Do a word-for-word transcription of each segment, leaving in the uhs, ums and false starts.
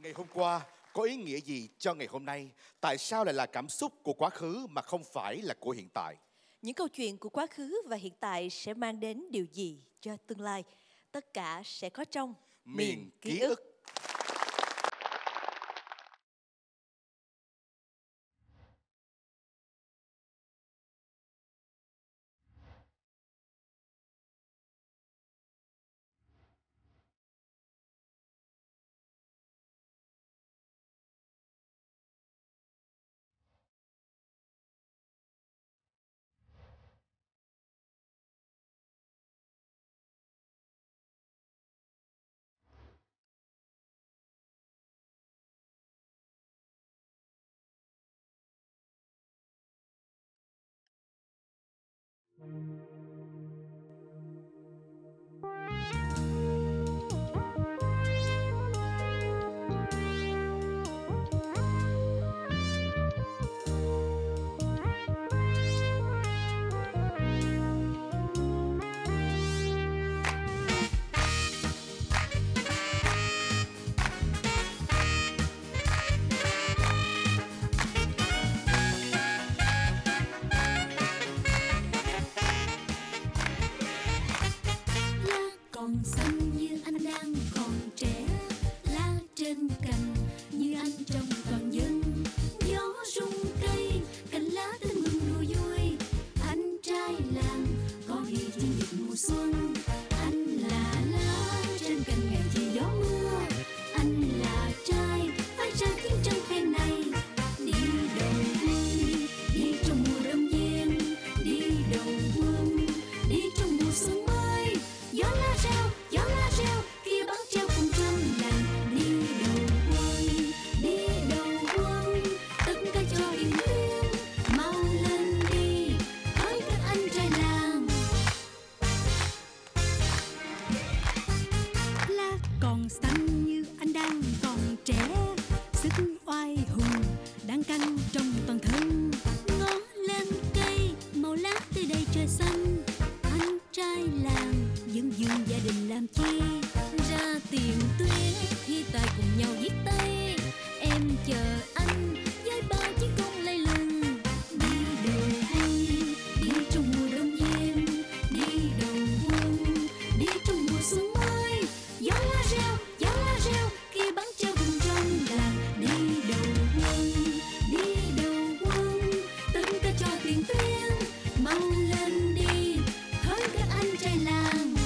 Ngày hôm qua có ý nghĩa gì cho ngày hôm nay? Tại sao lại là cảm xúc của quá khứ mà không phải là của hiện tại? Những câu chuyện của quá khứ và hiện tại sẽ mang đến điều gì cho tương lai? Tất cả sẽ có trong Miền ký ức. Còn xanh như anh đang còn trẻ, lá trên cành như anh trồng toàn dân. Gió rung cây, cành lá tươi mừng đùa vui. Anh trai làng có ghi trên nhịp mùa xuân. Anh là lá trên cành ngày thì gió mưa. Anh là trai phải ra tiếng trăng phen này. Đi đầu quân, đi trong mùa đông giêng. Đi đầu quân, đi trong mùa xuân mới. Gió lá reo, gió lá reo, kia bắn treo cùng trong làng. Đi đầu quân, đi đầu quân, tất cả cho yên yên. Mau lên đi, hỡi các anh trai làng. Lá còn xanh như anh đang còn trẻ, sức oai hùng đang canh trong toàn thân. Ngó lên cây, màu lá tươi đầy trời xanh. Anh trai làng dân dương gia đình làm chi, ra tiền tuyến thi tài cùng nhau viết tay. Em chờ anh với bao chiếc con lay lừng. Đi đầu quân, đi trong mùa đông giêng. Đi đầu quân, đi trong mùa xuân mới. Gió lá reo, gió lá reo, kia bắn treo cùng trong làng. Đi đầu quân, đi đầu quân, tất cả cho tiền tuyến. Mau lên đi, hỡi các anh trai làng.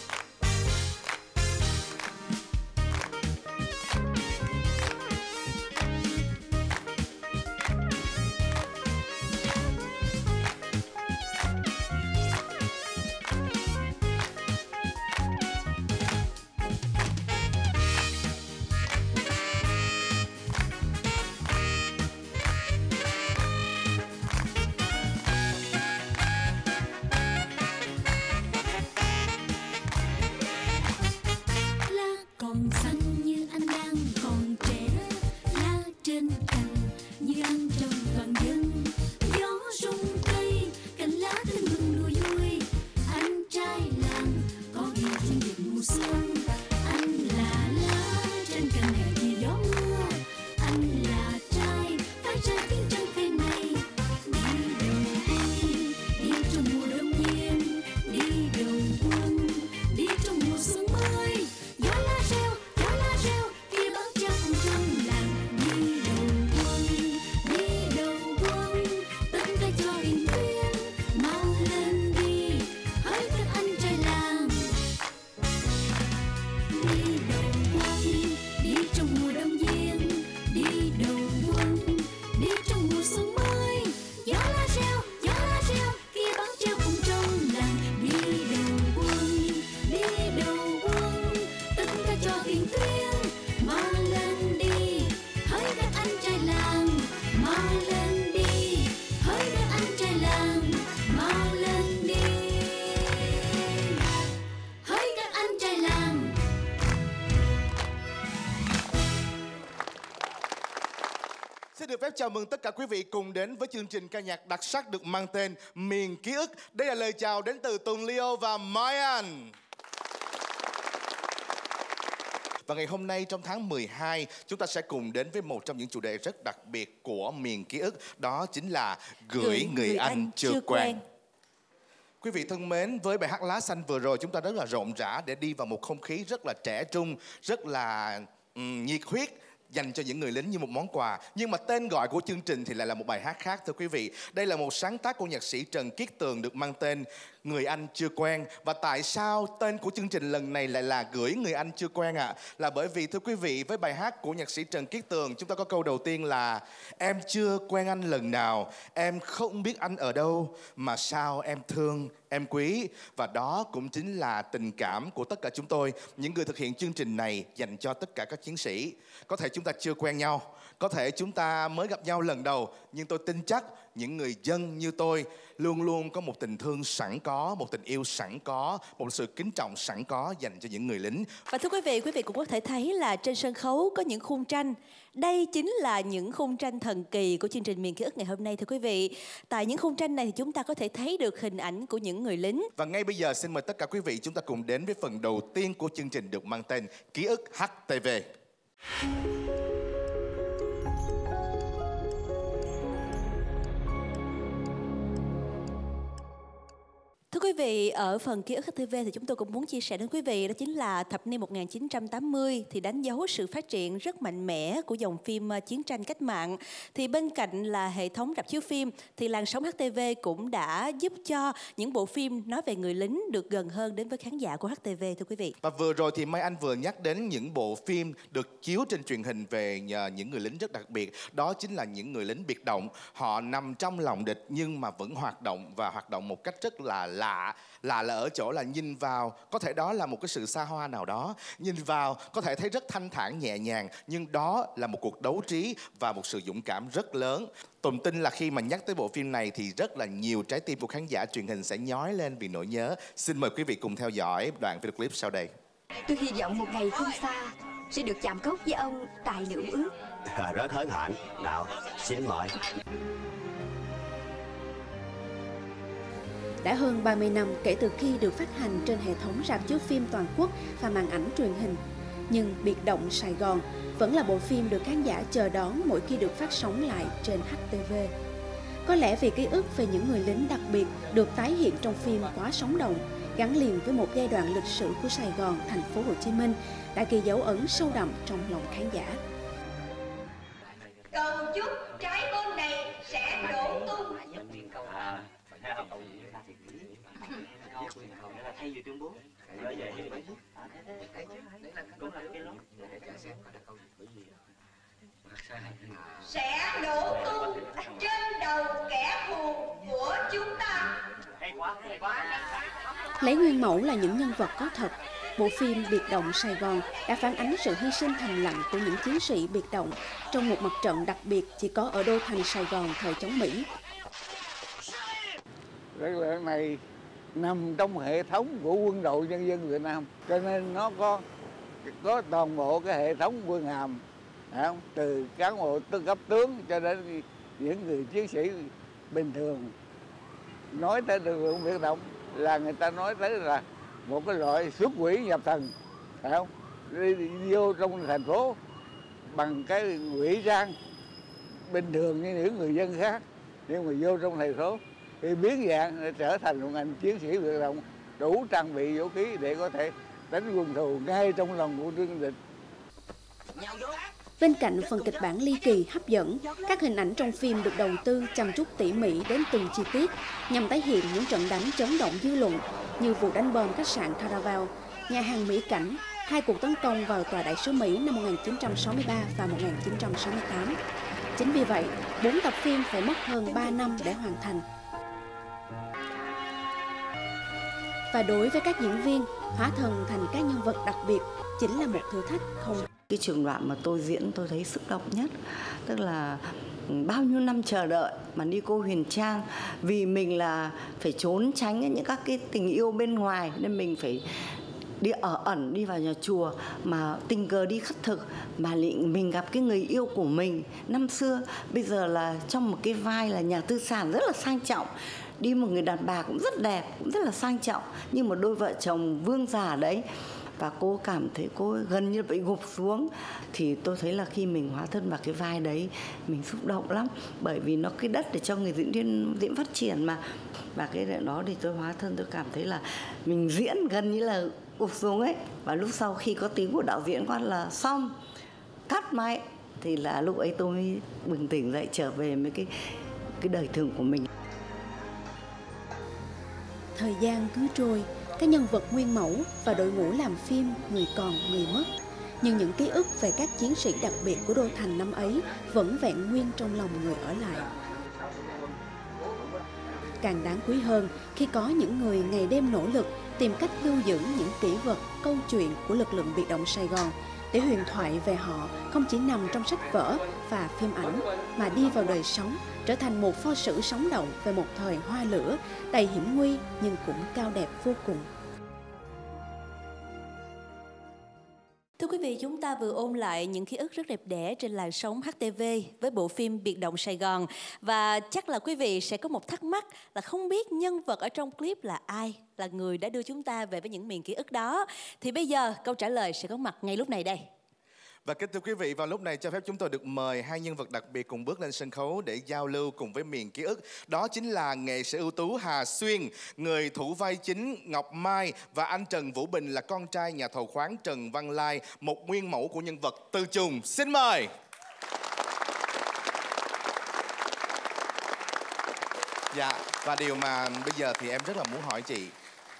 Lá còn xanh như anh đang còn trẻ, lá trên cành như anh trồng toàn dân. Gió rung cây, cành lá tươi mừng đùa vui. Anh trai làng có ghi trên nhịp mùa xuân. Anh là lá trên cành ngày thì gió mưa. Anh là trai phải ra tiếng trăng phen này. Đi đầu quân, đi trong mùa đông giêng. Đi đầu quân, đi trong mùa xuân mới. Gió lá reo, gió lá reo, kia bắn treo cùng trong làng. Đi đầu quân, đi đầu quân, tất cả cho yên tuyến. Mau lên đi, hỡi các anh trai làng. Đi đầu quân, đi trong mùa đông giêng. Đi đầu quân, đi trong mùa xuân mới. Gió lá reo, gió lá reo, kia bắn treo cùng trong làng. Đi đầu quân, đi đầu quân, tất cả cho tiền tuyến. Mau lên đi, hỡi các anh trai làng. Mau lên đi, hỡi các anh trai làng. Mau lên đi, hỡi các anh trai làng. Xin được phép chào mừng tất cả quý vị cùng đến với chương trình ca nhạc đặc sắc được mang tên Miền Ký ức. Đây là lời chào đến từ Tùng Leo và Mai Anh. Và ngày hôm nay trong tháng mười hai, chúng ta sẽ cùng đến với một trong những chủ đề rất đặc biệt của miền ký ức. Đó chính là Gửi, Gửi người, người anh, anh chưa quen. quen. Quý vị thân mến, với bài hát Lá Xanh vừa rồi, chúng ta rất là rộn rã để đi vào một không khí rất là trẻ trung, rất là um, nhiệt huyết, dành cho những người lính như một món quà. Nhưng mà tên gọi của chương trình thì lại là một bài hát khác, thưa quý vị. Đây là một sáng tác của nhạc sĩ Trần Kiết Tường được mang tên Người Anh Chưa Quen. Và tại sao tên của chương trình lần này lại là Gửi Người Anh Chưa Quen ạ? À? Là bởi vì thưa quý vị, với bài hát của nhạc sĩ Trần Kiết Tường, chúng ta có câu đầu tiên là: em chưa quen anh lần nào, em không biết anh ở đâu, mà sao em thương, em quý. Và đó cũng chính là tình cảm của tất cả chúng tôi, những người thực hiện chương trình này dành cho tất cả các chiến sĩ. Có thể chúng ta chưa quen nhau, có thể chúng ta mới gặp nhau lần đầu, nhưng tôi tin chắc những người dân như tôi luôn luôn có một tình thương sẵn có, một tình yêu sẵn có, một sự kính trọng sẵn có dành cho những người lính. Và thưa quý vị, quý vị cũng có thể thấy là trên sân khấu có những khung tranh. Đây chính là những khung tranh thần kỳ của chương trình Miền Ký ức ngày hôm nay, thưa quý vị. Tại những khung tranh này thì chúng ta có thể thấy được hình ảnh của những người lính. Và ngay bây giờ xin mời tất cả quý vị chúng ta cùng đến với phần đầu tiên của chương trình được mang tên Ký ức hát tê vê. Thưa quý vị, ở phần Ký ức hát tê vê thì chúng tôi cũng muốn chia sẻ đến quý vị đó chính là thập niên một nghìn chín trăm tám mươi thì đánh dấu sự phát triển rất mạnh mẽ của dòng phim chiến tranh cách mạng. Thì bên cạnh là hệ thống rạp chiếu phim thì làn sóng hát tê vê cũng đã giúp cho những bộ phim nói về người lính được gần hơn đến với khán giả của hát tê vê, thưa quý vị. Và vừa rồi thì Mai Anh vừa nhắc đến những bộ phim được chiếu trên truyền hình về những người lính rất đặc biệt. Đó chính là những người lính biệt động. Họ nằm trong lòng địch nhưng mà vẫn hoạt động, và hoạt động một cách rất là lạ. Lạ là ở chỗ là nhìn vào, có thể đó là một cái sự xa hoa nào đó, nhìn vào có thể thấy rất thanh thản nhẹ nhàng, nhưng đó là một cuộc đấu trí và một sự dũng cảm rất lớn. Tùng tin là khi mà nhắc tới bộ phim này thì rất là nhiều trái tim của khán giả truyền hình sẽ nhói lên vì nỗi nhớ. Xin mời quý vị cùng theo dõi đoạn video clip sau đây. Tôi hy vọng một ngày không xa sẽ được chạm cốc với ông Tài Lượng Ước. À, rất hớn hạnh. Nào, xin mời. Đã hơn ba mươi năm kể từ khi được phát hành trên hệ thống rạp chiếu phim toàn quốc và màn ảnh truyền hình, nhưng Biệt Động Sài Gòn vẫn là bộ phim được khán giả chờ đón mỗi khi được phát sóng lại trên hát tê vê. Có lẽ vì ký ức về những người lính đặc biệt được tái hiện trong phim quá sống động, gắn liền với một giai đoạn lịch sử của Sài Gòn, thành phố Hồ Chí Minh, đã ghi dấu ấn sâu đậm trong lòng khán giả. Cầu chúc trái bom này sẽ nổ tung. Thay vì tuyên bố sẽ nổ tung trên đầu kẻ thù của chúng ta. Lấy nguyên mẫu là những nhân vật có thật, bộ phim Biệt Động Sài Gòn đã phản ánh sự hy sinh thầm lặng của những chiến sĩ biệt động trong một mặt trận đặc biệt chỉ có ở đô thành Sài Gòn thời chống Mỹ. Lực lượng này nằm trong hệ thống của Quân đội Nhân dân Việt Nam, cho nên nó có có toàn bộ cái hệ thống quân hàm, không? Từ cán bộ tư cấp tướng cho đến những người chiến sĩ bình thường. Nói tới lực lượng biệt động là người ta nói tới là một cái loại xuất quỷ nhập thần, phải không? Đi, đi vô trong thành phố bằng cái ngụy trang bình thường như những người dân khác, nhưng mà vô trong thành phố thì biến dạng để trở thành một ngành chiến sĩ biệt động đủ trang bị vũ khí để có thể đánh quân thù ngay trong lòng của đương địch. Bên cạnh phần kịch bản ly kỳ hấp dẫn, các hình ảnh trong phim được đầu tư chăm chút tỉ mỉ đến từng chi tiết nhằm tái hiện những trận đánh chấn động dư luận như vụ đánh bom khách sạn Caraval, nhà hàng Mỹ Cảnh, hai cuộc tấn công vào tòa đại sứ Mỹ năm một nghìn chín trăm sáu mươi ba và một nghìn chín trăm sáu mươi tám. Chính vì vậy, bốn tập phim phải mất hơn ba năm để hoàn thành. Và đối với các diễn viên, hóa thần thành các nhân vật đặc biệt chính là một thử thách không. Cái trường đoạn mà tôi diễn tôi thấy xúc động nhất, tức là bao nhiêu năm chờ đợi mà Nico Huyền Trang vì mình là phải trốn tránh những các cái tình yêu bên ngoài nên mình phải đi ở ẩn, đi vào nhà chùa, mà tình cờ đi khất thực mà mình gặp cái người yêu của mình năm xưa, bây giờ là trong một cái vai là nhà tư sản rất là sang trọng, đi một người đàn bà cũng rất đẹp, cũng rất là sang trọng, như một đôi vợ chồng vương giả đấy. và cô cảm thấy cô gần như bị gục xuống. Thì tôi thấy là khi mình hóa thân vào cái vai đấy, mình xúc động lắm, bởi vì nó cái đất để cho người diễn viên diễn phát triển mà. Và cái đó thì tôi hóa thân, tôi cảm thấy là mình diễn gần như là gục xuống ấy. Và lúc sau khi có tiếng của đạo diễn quát là xong, cắt máy, thì là lúc ấy tôi mới bừng tỉnh dậy, trở về với cái cái đời thường của mình. Thời gian cứ trôi, các nhân vật nguyên mẫu và đội ngũ làm phim người còn người mất, nhưng những ký ức về các chiến sĩ đặc biệt của Đô Thành năm ấy vẫn vẹn nguyên trong lòng người ở lại. Càng đáng quý hơn khi có những người ngày đêm nỗ lực tìm cách lưu giữ những kỷ vật, câu chuyện của lực lượng biệt động Sài Gòn, để huyền thoại về họ không chỉ nằm trong sách vở và phim ảnh, mà đi vào đời sống, trở thành một pho sử sống động về một thời hoa lửa đầy hiểm nguy nhưng cũng cao đẹp vô cùng. Thưa quý vị, chúng ta vừa ôn lại những ký ức rất đẹp đẽ trên làn sóng hát tê vê với bộ phim Biệt động Sài Gòn. Và chắc là quý vị sẽ có một thắc mắc là không biết nhân vật ở trong clip là ai, là người đã đưa chúng ta về với những miền ký ức đó. Thì bây giờ câu trả lời sẽ có mặt ngay lúc này đây. Và kính thưa quý vị, vào lúc này cho phép chúng tôi được mời hai nhân vật đặc biệt cùng bước lên sân khấu để giao lưu cùng với miền ký ức. Đó chính là nghệ sĩ ưu tú Hà Xuyên, người thủ vai chính Ngọc Mai, và anh Trần Vũ Bình là con trai nhà thầu khoáng Trần Văn Lai, một nguyên mẫu của nhân vật Từ Trùng. Xin mời. Dạ, và điều mà bây giờ thì em rất là muốn hỏi chị,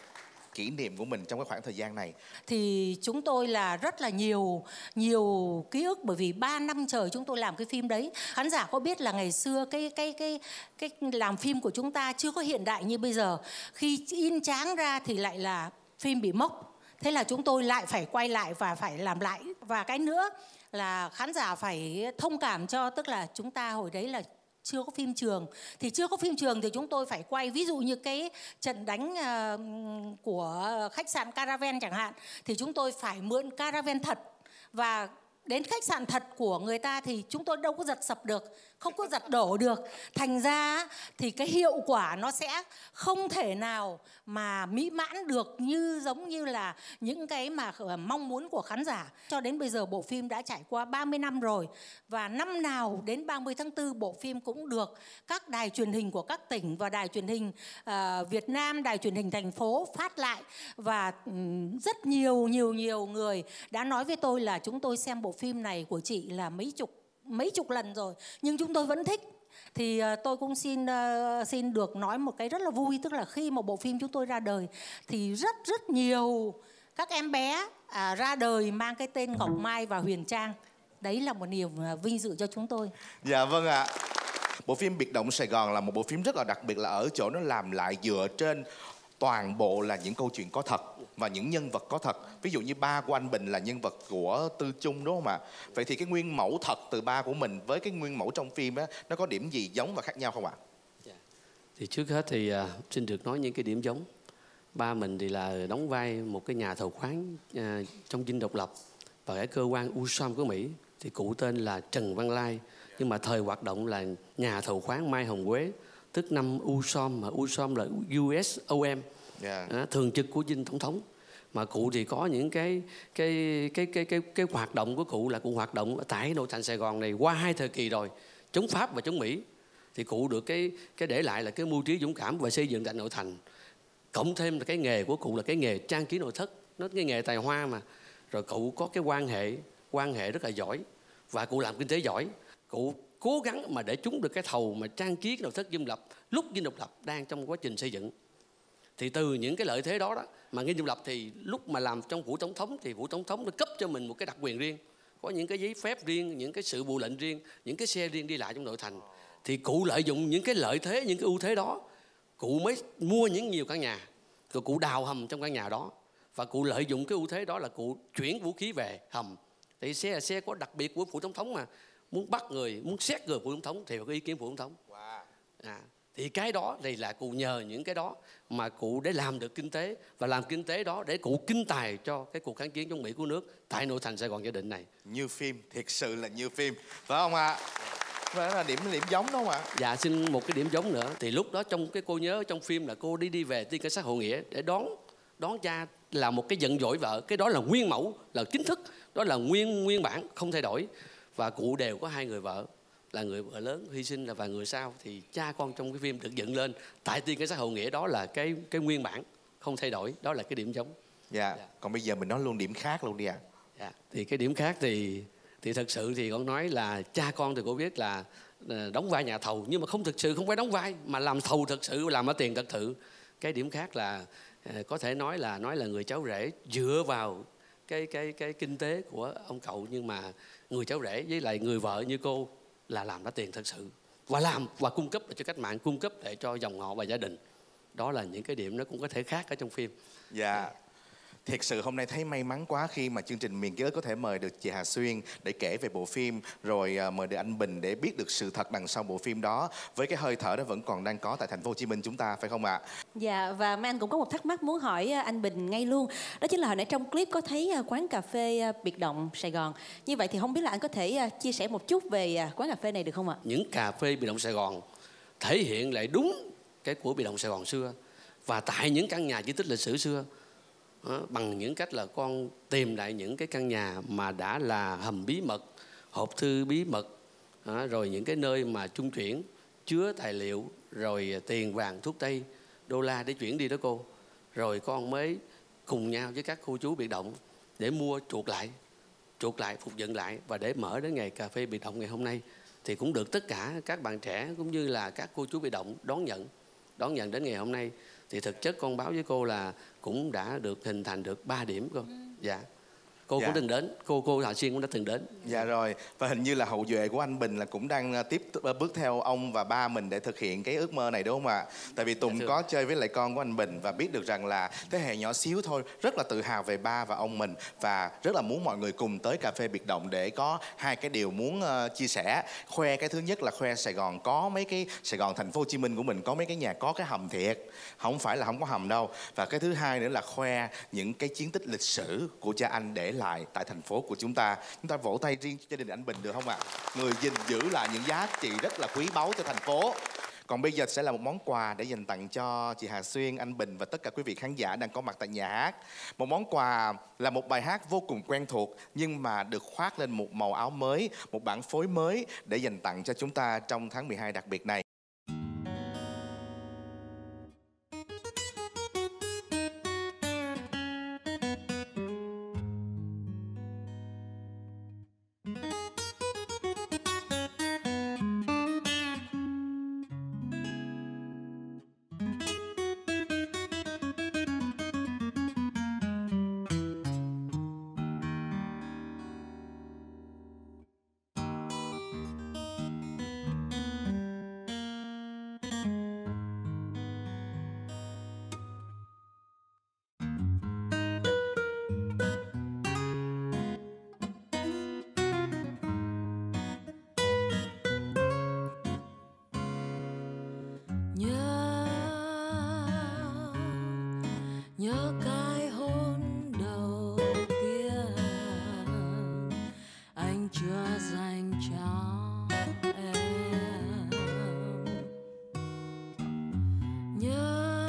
kỷ niệm của mình trong cái khoảng thời gian này. Thì chúng tôi là rất là nhiều nhiều ký ức, bởi vì ba năm trời chúng tôi làm cái phim đấy. Khán giả có biết là ngày xưa cái cái cái cái làm phim của chúng ta chưa có hiện đại như bây giờ. Khi in tráng ra thì lại là phim bị mốc. Thế là chúng tôi lại phải quay lại và phải làm lại. Và cái nữa là khán giả phải thông cảm cho, tức là chúng ta hồi đấy là chưa có phim trường. Thì chưa có phim trường thì chúng tôi phải quay, ví dụ như cái trận đánh uh, của khách sạn Caravan chẳng hạn, thì chúng tôi phải mượn Caravan thật. Và đến khách sạn thật của người ta thì chúng tôi đâu có giật sập được, không có giật đổ được. Thành ra thì cái hiệu quả nó sẽ không thể nào mà mỹ mãn được như giống như là những cái mà mong muốn của khán giả. Cho đến bây giờ bộ phim đã trải qua ba mươi năm rồi. Và năm nào đến ba mươi tháng tư bộ phim cũng được các đài truyền hình của các tỉnh và đài truyền hình uh, Việt Nam, đài truyền hình thành phố phát lại. Và um, rất nhiều nhiều nhiều người đã nói với tôi là chúng tôi xem bộ phim này của chị là mấy chục mấy chục lần rồi nhưng chúng tôi vẫn thích. Thì uh, tôi cũng xin uh, xin được nói một cái rất là vui, tức là khi một bộ phim chúng tôi ra đời thì rất rất nhiều các em bé uh, ra đời mang cái tên Ngọc Mai và Huyền Trang. Đấy là một niềm uh, vinh dự cho chúng tôi. Dạ vâng ạ. Bộ phim Biệt động Sài Gòn là một bộ phim rất là đặc biệt, là ở chỗ nó làm lại dựa trên toàn bộ là những câu chuyện có thật và những nhân vật có thật. Ví dụ như ba của anh Bình là nhân vật của Tư Trung, đúng không ạ? Vậy thì cái nguyên mẫu thật từ ba của mình với cái nguyên mẫu trong phim á, nó có điểm gì giống và khác nhau không ạ? Yeah. Thì trước hết thì uh, xin được nói những cái điểm giống. Ba mình thì là đóng vai một cái nhà thầu khoáng uh, trong dinh độc lập và cái cơ quan u som của Mỹ. Thì cụ tên là Trần Văn Lai, nhưng mà thời hoạt động là nhà thầu khoáng Mai Hồng Quế, tức năm u som, mà u som là u ét o em, yeah. à, thường trực của dinh tổng thống. Mà cụ thì có những cái cái cái cái cái cái hoạt động của cụ là cụ hoạt động tại nội thành Sài Gòn này qua hai thời kỳ rồi, chống Pháp và chống Mỹ. Thì cụ được cái cái để lại là cái mưu trí dũng cảm và xây dựng tại nội thành. Cộng thêm là cái nghề của cụ là cái nghề trang trí nội thất, nó cái nghề tài hoa mà. Rồi cụ có cái quan hệ quan hệ rất là giỏi và cụ làm kinh tế giỏi. Cụ cố gắng mà để trúng được cái thầu mà trang trí cái nội thất Dinh Lập lúc Dinh Độc Lập đang trong quá trình xây dựng. Thì từ những cái lợi thế đó đó mà Dinh Độc Lập thì lúc mà làm trong phủ tổng thống thì phủ tổng thống nó cấp cho mình một cái đặc quyền riêng, có những cái giấy phép riêng, những cái sự vụ lệnh riêng, những cái xe riêng đi lại trong nội thành. Thì cụ lợi dụng những cái lợi thế, những cái ưu thế đó, cụ mới mua những nhiều căn nhà, rồi cụ đào hầm trong căn nhà đó, và cụ lợi dụng cái ưu thế đó là cụ chuyển vũ khí về hầm. Thì xe là xe có đặc biệt của phủ tổng thống mà, muốn bắt người, muốn xét người phủ tổng thống thì có ý kiến phủ tổng thống. Wow. À, thì cái đó thì là cụ nhờ những cái đó mà cụ để làm được kinh tế, và làm kinh tế đó để cụ kinh tài cho cái cuộc kháng chiến chống Mỹ của nước tại nội thành Sài Gòn Gia Định này. Như phim, thiệt sự là như phim, phải không ạ? Đó là điểm điểm giống đúng không ạ? Dạ, xin một cái điểm giống nữa. Thì lúc đó trong cái cô nhớ trong phim là cô đi đi về tiên cảnh sát Hộ Nghĩa để đón đón cha là một cái giận dỗi vợ. Cái đó là nguyên mẫu, là chính thức, đó là nguyên nguyên bản không thay đổi. Và cụ đều có hai người vợ, là người vợ lớn hy sinh là và người sau thì cha con trong cái phim được dựng lên tại Tiên Cảnh Sát Hậu Nghĩa. Đó là cái cái nguyên bản không thay đổi, đó là cái điểm giống. Dạ. dạ. Còn bây giờ mình nói luôn điểm khác luôn đi ạ. À. Dạ. Thì cái điểm khác thì thì thật sự thì con nói là cha con thì cô biết là đóng vai nhà thầu, nhưng mà không thực sự không phải đóng vai mà làm thầu thực sự, làm ở tiền thật sự. Cái điểm khác là có thể nói là nói là người cháu rể dựa vào cái cái cái kinh tế của ông cậu, nhưng mà người cháu rể với lại người vợ như cô là làm ra tiền thật sự và làm và cung cấp để cho cách mạng, cung cấp để cho dòng họ và gia đình. Đó là những cái điểm nó cũng có thể khác ở trong phim. Dạ. Thiệt sự hôm nay thấy may mắn quá khi mà chương trình Miền Ký Ức có thể mời được chị Hà Xuyên để kể về bộ phim, rồi mời được anh Bình để biết được sự thật đằng sau bộ phim đó, với cái hơi thở đó vẫn còn đang có tại thành phố Hồ Chí Minh chúng ta, phải không ạ? À? Dạ, và mấy anh cũng có một thắc mắc muốn hỏi anh Bình ngay luôn. Đó chính là hồi nãy trong clip có thấy quán cà phê Biệt Động Sài Gòn. Như vậy thì không biết là anh có thể chia sẻ một chút về quán cà phê này được không ạ? Những cà phê Biệt Động Sài Gòn thể hiện lại đúng cái của Biệt Động Sài Gòn xưa, và tại những căn nhà di tích lịch sử xưa. Đó, bằng những cách là con tìm lại những cái căn nhà mà đã là hầm bí mật, hộp thư bí mật, đó, rồi những cái nơi mà trung chuyển chứa tài liệu, rồi tiền vàng thuốc tây đô la để chuyển đi đó cô. Rồi con mới cùng nhau với các cô chú Biệt Động để mua chuộc lại chuộc lại phục dựng lại và để mở đến ngày cà phê Biệt Động ngày hôm nay. Thì cũng được tất cả các bạn trẻ cũng như là các cô chú Biệt Động đón nhận đón nhận đến ngày hôm nay. Thì thực chất con báo với cô là cũng đã được hình thành được ba điểm cô. Ừ. Dạ. Cô dạ. cũng từng đến, cô cô Hà Xuyên cũng đã từng đến. Dạ rồi, và hình như là hậu duệ của anh Bình là cũng đang tiếp bước theo ông và ba mình để thực hiện cái ước mơ này, đúng không ạ? Tại vì Tùng dạ, có chơi với lại con của anh Bình và biết được rằng là thế hệ nhỏ xíu thôi rất là tự hào về ba và ông mình, và rất là muốn mọi người cùng tới cà phê Biệt Động để có hai cái điều muốn uh, chia sẻ. Khoe cái thứ nhất là khoe Sài Gòn có mấy cái, Sài Gòn thành phố Hồ Chí Minh của mình có mấy cái nhà có cái hầm thiệt, không phải là không có hầm đâu. Và cái thứ hai nữa là khoe những cái chiến tích lịch sử của cha anh để lại tại thành phố của chúng ta. Chúng ta vỗ tay riêng cho gia đình anh Bình được không ạ? À? Người gìn giữ lại những giá trị rất là quý báu cho thành phố. Còn bây giờ sẽ là một món quà để dành tặng cho chị Hà Xuyên, anh Bình và tất cả quý vị khán giả đang có mặt tại nhà hát. Một món quà là một bài hát vô cùng quen thuộc nhưng mà được khoác lên một màu áo mới, một bản phối mới để dành tặng cho chúng ta trong tháng mười hai đặc biệt này. Nhớ cái hôn đầu tiên anh chưa dành cho em. Nhớ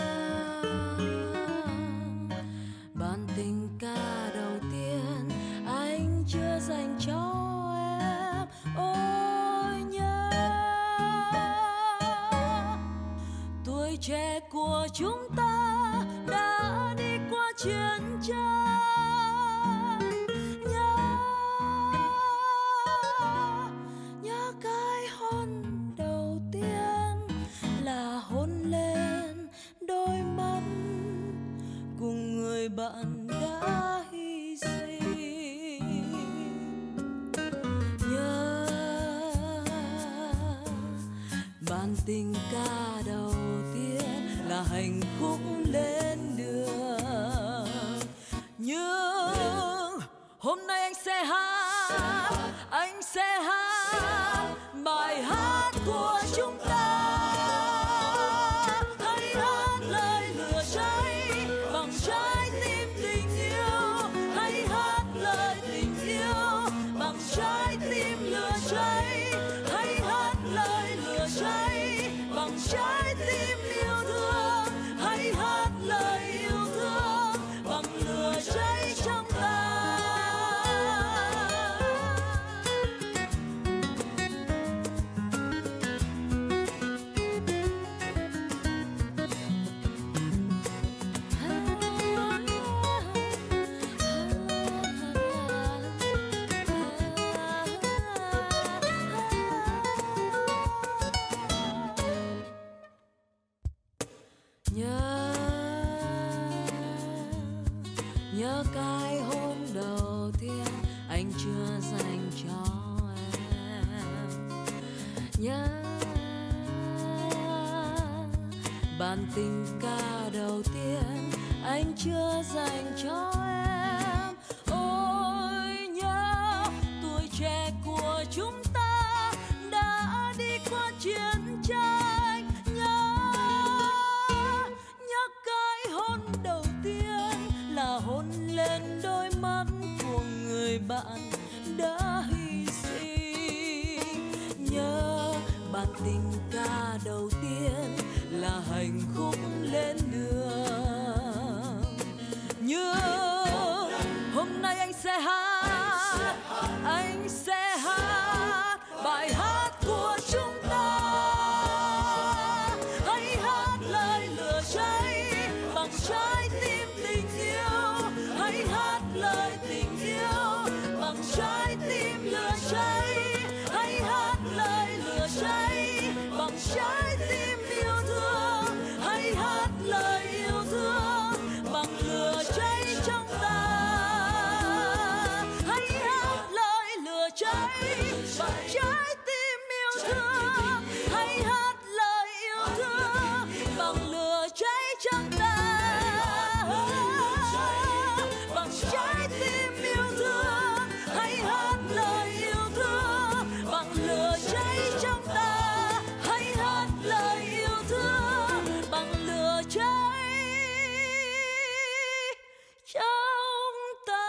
bản tình ca đầu tiên anh chưa dành cho em. Ôi nhớ tuổi trẻ của chúng ta đã đi qua chiến tranh. Nhớ nhớ cái hôn đầu tiên là hôn lên đôi mắt cùng người bạn đã hy sinh. Nhớ bản tình ca đầu tiên là hành khúc lên đường. Nhưng hôm nay anh sẽ hát, anh sẽ hát bài hát của chúng ta. Hãy hát lời lửa cháy bằng trái tim tình yêu. Hãy hát lời tình yêu bằng trái tim lửa cháy. Hãy hát lời lửa cháy bằng trái tim yêu thương. Hãy hát lời yêu thương bằng lửa Nhớ, nhớ cái hôn đầu tiên anh chưa dành cho em. Nhớ bản tình ca đầu tiên anh chưa dành cho em. Ôi nhớ tuổi trẻ của chúng ta đã đi qua chiến tranh. Nhớ, nhớ cái hôn đầu tiên là hôn lên đôi mắt của người bạn đã hy sinh. Nhớ bản tình ca đầu tiên là hạnh phúc lên đường. Nhớ hôm nay anh sẽ hát, anh sẽ hát bài hát của chúng ta. Hãy hát lời lửa cháy bằng trái tim tình yêu. Hãy hát lời tình yêu bằng trái tim lửa cháy. Hãy hát lời lửa cháy bằng trái tim yêu thương. Hãy hát lời yêu thương bằng lửa cháy trong ta. Hãy hát lời lửa cháy bằng trái tim yêu thương. Hãy hát lời yêu thương bằng lửa cháy trong ta. Bằng trái tim yêu thương. Hãy hát lời yêu thương bằng lửa cháy trong ta. Hãy hát lời yêu thương bằng lửa cháy trong ta.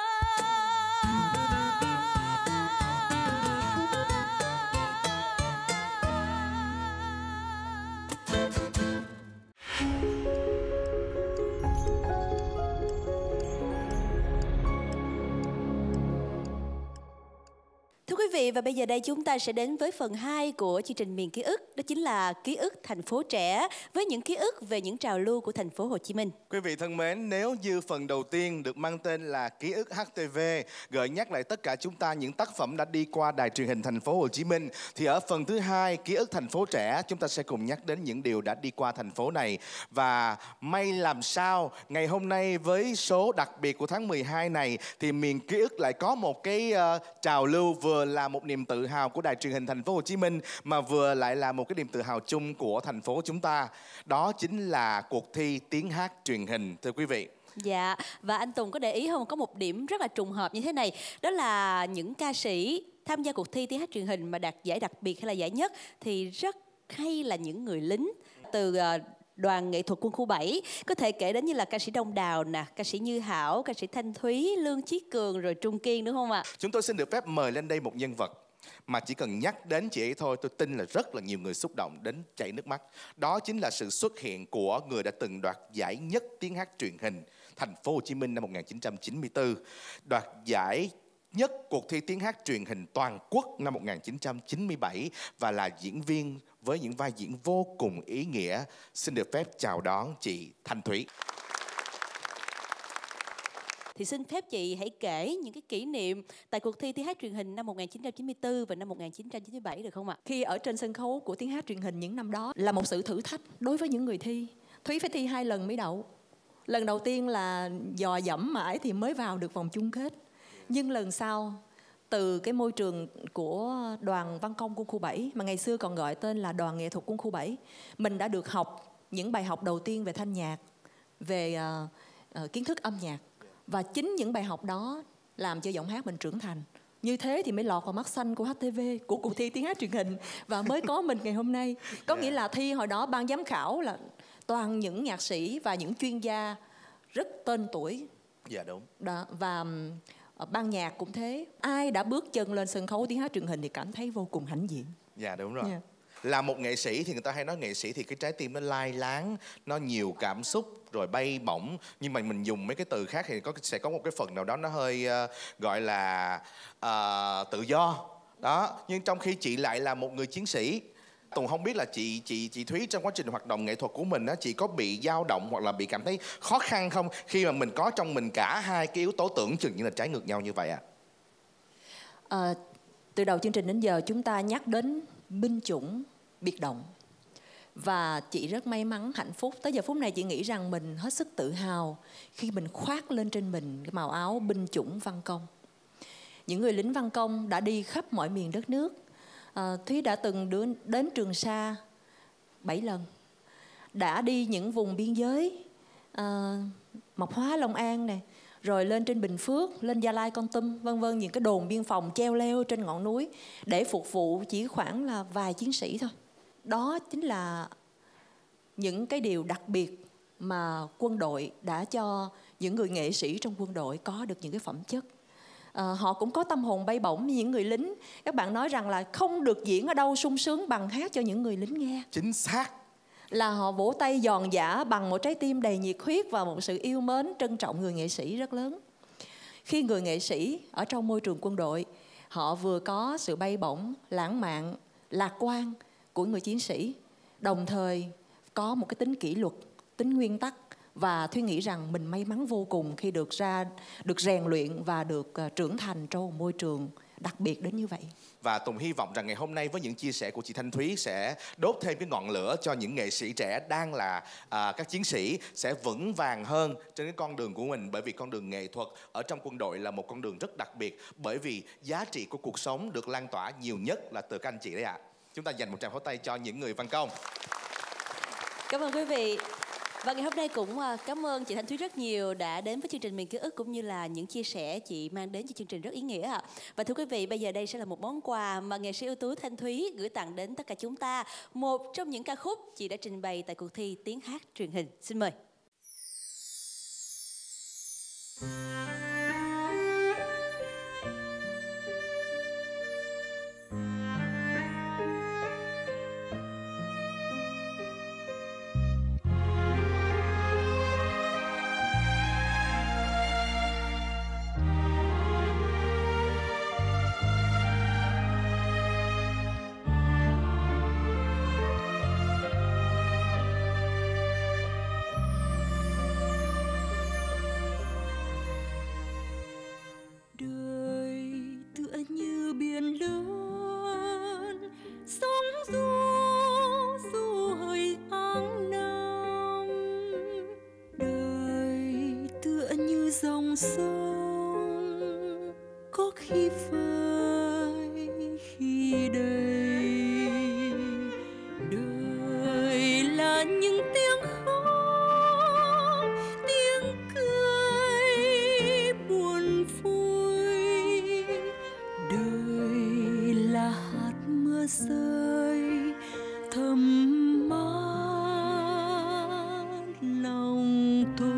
Thưa quý vị, và bây giờ đây chúng ta sẽ đến với phần hai của chương trình Miền Ký ức. Đó chính là ký ức thành phố trẻ, với những ký ức về những trào lưu của thành phố Hồ Chí Minh. Quý vị thân mến, nếu như phần đầu tiên được mang tên là Ký ức hát tê vê, gợi nhắc lại tất cả chúng ta những tác phẩm đã đi qua đài truyền hình thành phố Hồ Chí Minh, thì ở phần thứ hai, Ký ức thành phố trẻ, chúng ta sẽ cùng nhắc đến những điều đã đi qua thành phố này. Và may làm sao ngày hôm nay với số đặc biệt của tháng mười hai này thì Miền Ký ức lại có một cái uh, trào lưu vừa là một niềm tự hào của đài truyền hình thành phố Hồ Chí Minh, mà vừa lại là một cái niềm tự hào chung của thành phố chúng ta. Đó chính là cuộc thi tiếng hát truyền hình, thưa quý vị. Dạ, và anh Tùng có để ý không, có một điểm rất là trùng hợp như thế này. Đó là những ca sĩ tham gia cuộc thi tiếng hát truyền hình mà đạt giải đặc biệt hay là giải nhất thì rất hay là những người lính. Từ uh, đoàn nghệ thuật quân khu bảy có thể kể đến như là ca sĩ Đông Đào nè, ca sĩ Như Hảo, ca sĩ Thanh Thúy, Lương Chí Cường rồi Trung Kiên, đúng không ạ? Chúng tôi xin được phép mời lên đây một nhân vật mà chỉ cần nhắc đến chị ấy thôi, tôi tin là rất là nhiều người xúc động đến chảy nước mắt. Đó chính là sự xuất hiện của người đã từng đoạt giải nhất tiếng hát truyền hình thành phố Hồ Chí Minh năm một nghìn chín trăm chín mươi tư, đoạt giải nhất cuộc thi tiếng hát truyền hình toàn quốc năm một nghìn chín trăm chín mươi bảy và là diễn viên với những vai diễn vô cùng ý nghĩa. Xin được phép chào đón chị Thanh Thúy. Thì xin phép chị hãy kể những cái kỷ niệm tại cuộc thi tiếng hát truyền hình năm một nghìn chín trăm chín mươi tư và năm một nghìn chín trăm chín mươi bảy được không ạ? Khi ở trên sân khấu của tiếng hát truyền hình những năm đó là một sự thử thách đối với những người thi. Thúy phải thi hai lần mới đậu. Lần đầu tiên là dò dẫm mãi thì mới vào được vòng chung kết. Nhưng lần sau, từ cái môi trường của đoàn văn công quân khu bảy, mà ngày xưa còn gọi tên là đoàn nghệ thuật quân khu bảy, mình đã được học những bài học đầu tiên về thanh nhạc, về uh, uh, kiến thức âm nhạc. Và chính những bài học đó làm cho giọng hát mình trưởng thành. Như thế thì mới lọt vào mắt xanh của hát tê vê, của cuộc thi tiếng hát truyền hình, và mới có mình ngày hôm nay. Có nghĩa là thi hồi đó ban giám khảo là toàn những nhạc sĩ và những chuyên gia rất tên tuổi. Dạ đúng. Đó, và ban nhạc cũng thế. Ai đã bước chân lên sân khấu tiếng hát truyền hình thì cảm thấy vô cùng hãnh diện. Dạ đúng rồi. Yeah. Là một nghệ sĩ thì người ta hay nói nghệ sĩ thì cái trái tim nó lai láng, nó nhiều cảm xúc rồi bay bổng, nhưng mà mình dùng mấy cái từ khác thì có sẽ có một cái phần nào đó nó hơi uh, gọi là uh, tự do đó. Nhưng trong khi chị lại là một người chiến sĩ. Tùng không biết là chị chị chị Thúy trong quá trình hoạt động nghệ thuật của mình á, chị có bị dao động hoặc là bị cảm thấy khó khăn không khi mà mình có trong mình cả hai cái yếu tố tưởng chừng như là trái ngược nhau như vậy ạ? À? À, từ đầu chương trình đến giờ chúng ta nhắc đến binh chủng biệt động, Và chị rất may mắn, hạnh phúc. Tới giờ phút này chị nghĩ rằng mình hết sức tự hào khi mình khoác lên trên mình cái màu áo binh chủng văn công. Những người lính văn công đã đi khắp mọi miền đất nước. à, Thúy đã từng đến, đến Trường Sa bảy lần, đã đi những vùng biên giới, à, Mộc Hóa, Long An nè, rồi lên trên Bình Phước, lên Gia Lai, Kon Tum, vân vân, những cái đồn biên phòng treo leo trên ngọn núi để phục vụ chỉ khoảng là vài chiến sĩ thôi. Đó chính là những cái điều đặc biệt mà quân đội đã cho những người nghệ sĩ trong quân đội có được những cái phẩm chất. À, họ cũng có tâm hồn bay bổng như những người lính. Các bạn nói rằng là không được diễn ở đâu sung sướng bằng hát cho những người lính nghe. Chính xác. Là họ vỗ tay giòn giã bằng một trái tim đầy nhiệt huyết và một sự yêu mến, trân trọng người nghệ sĩ rất lớn. Khi người nghệ sĩ ở trong môi trường quân đội, họ vừa có sự bay bổng, lãng mạn, lạc quan của người chiến sĩ, đồng thời có một cái tính kỷ luật, tính nguyên tắc. Và Thúy nghĩ rằng mình may mắn vô cùng khi được ra, được rèn luyện và được uh, trưởng thành trong một môi trường đặc biệt đến như vậy. Và Tùng hy vọng rằng ngày hôm nay với những chia sẻ của chị Thanh Thúy sẽ đốt thêm cái ngọn lửa cho những nghệ sĩ trẻ đang là à, các chiến sĩ sẽ vững vàng hơn trên cái con đường của mình. Bởi vì con đường nghệ thuật ở trong quân đội là một con đường rất đặc biệt. Bởi vì giá trị của cuộc sống được lan tỏa nhiều nhất là từ các anh chị đấy ạ. À. Chúng ta dành một tràng pháo tay cho những người văn công. Cảm ơn quý vị. Và ngày hôm nay cũng cảm ơn chị Thanh Thúy rất nhiều đã đến với chương trình Miền Ký ức cũng như là những chia sẻ chị mang đến cho chương trình rất ý nghĩa ạ. Và thưa quý vị, bây giờ đây sẽ là một món quà mà nghệ sĩ ưu tú Thanh Thúy gửi tặng đến tất cả chúng ta. Một trong những ca khúc chị đã trình bày tại cuộc thi tiếng hát truyền hình. Xin mời. dòng sông có khi phai khi đầy, đời là những tiếng khóc tiếng cười buồn vui, đời là hạt mưa rơi thầm mát lòng tôi.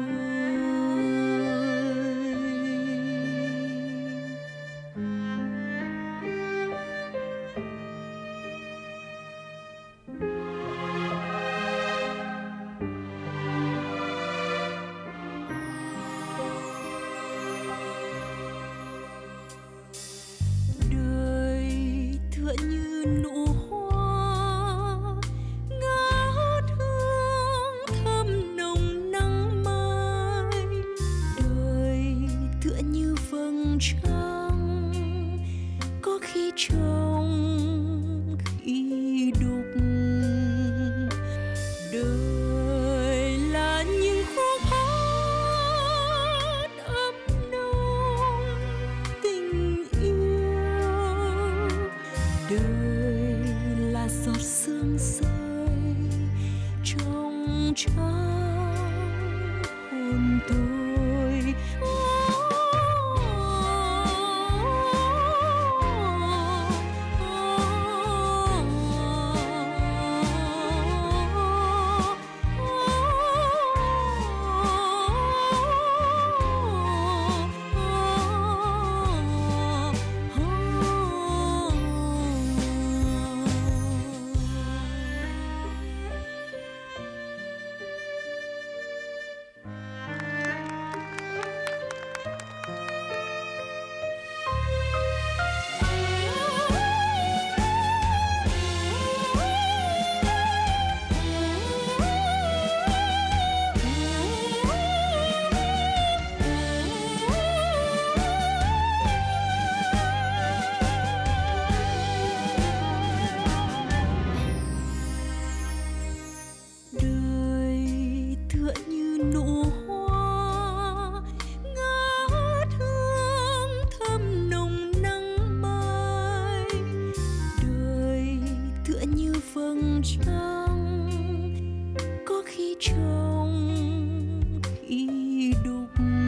trăng, có khi trong khi đục.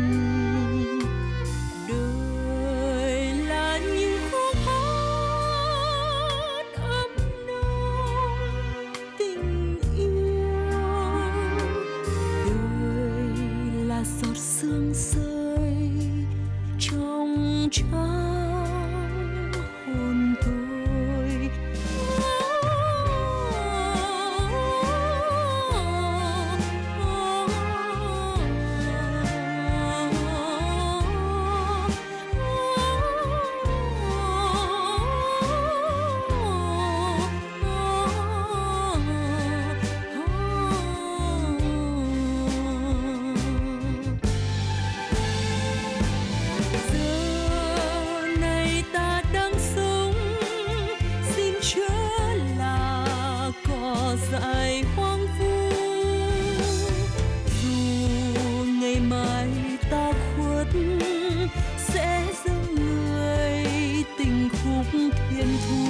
Đời là những khúc hát ấm nồng tình yêu. Đời là giọt sương rơi trong trắng hồn tôi. Dài hoang vu, dù ngày mai ta khuất sẽ dâng người tình khúc thiên thu.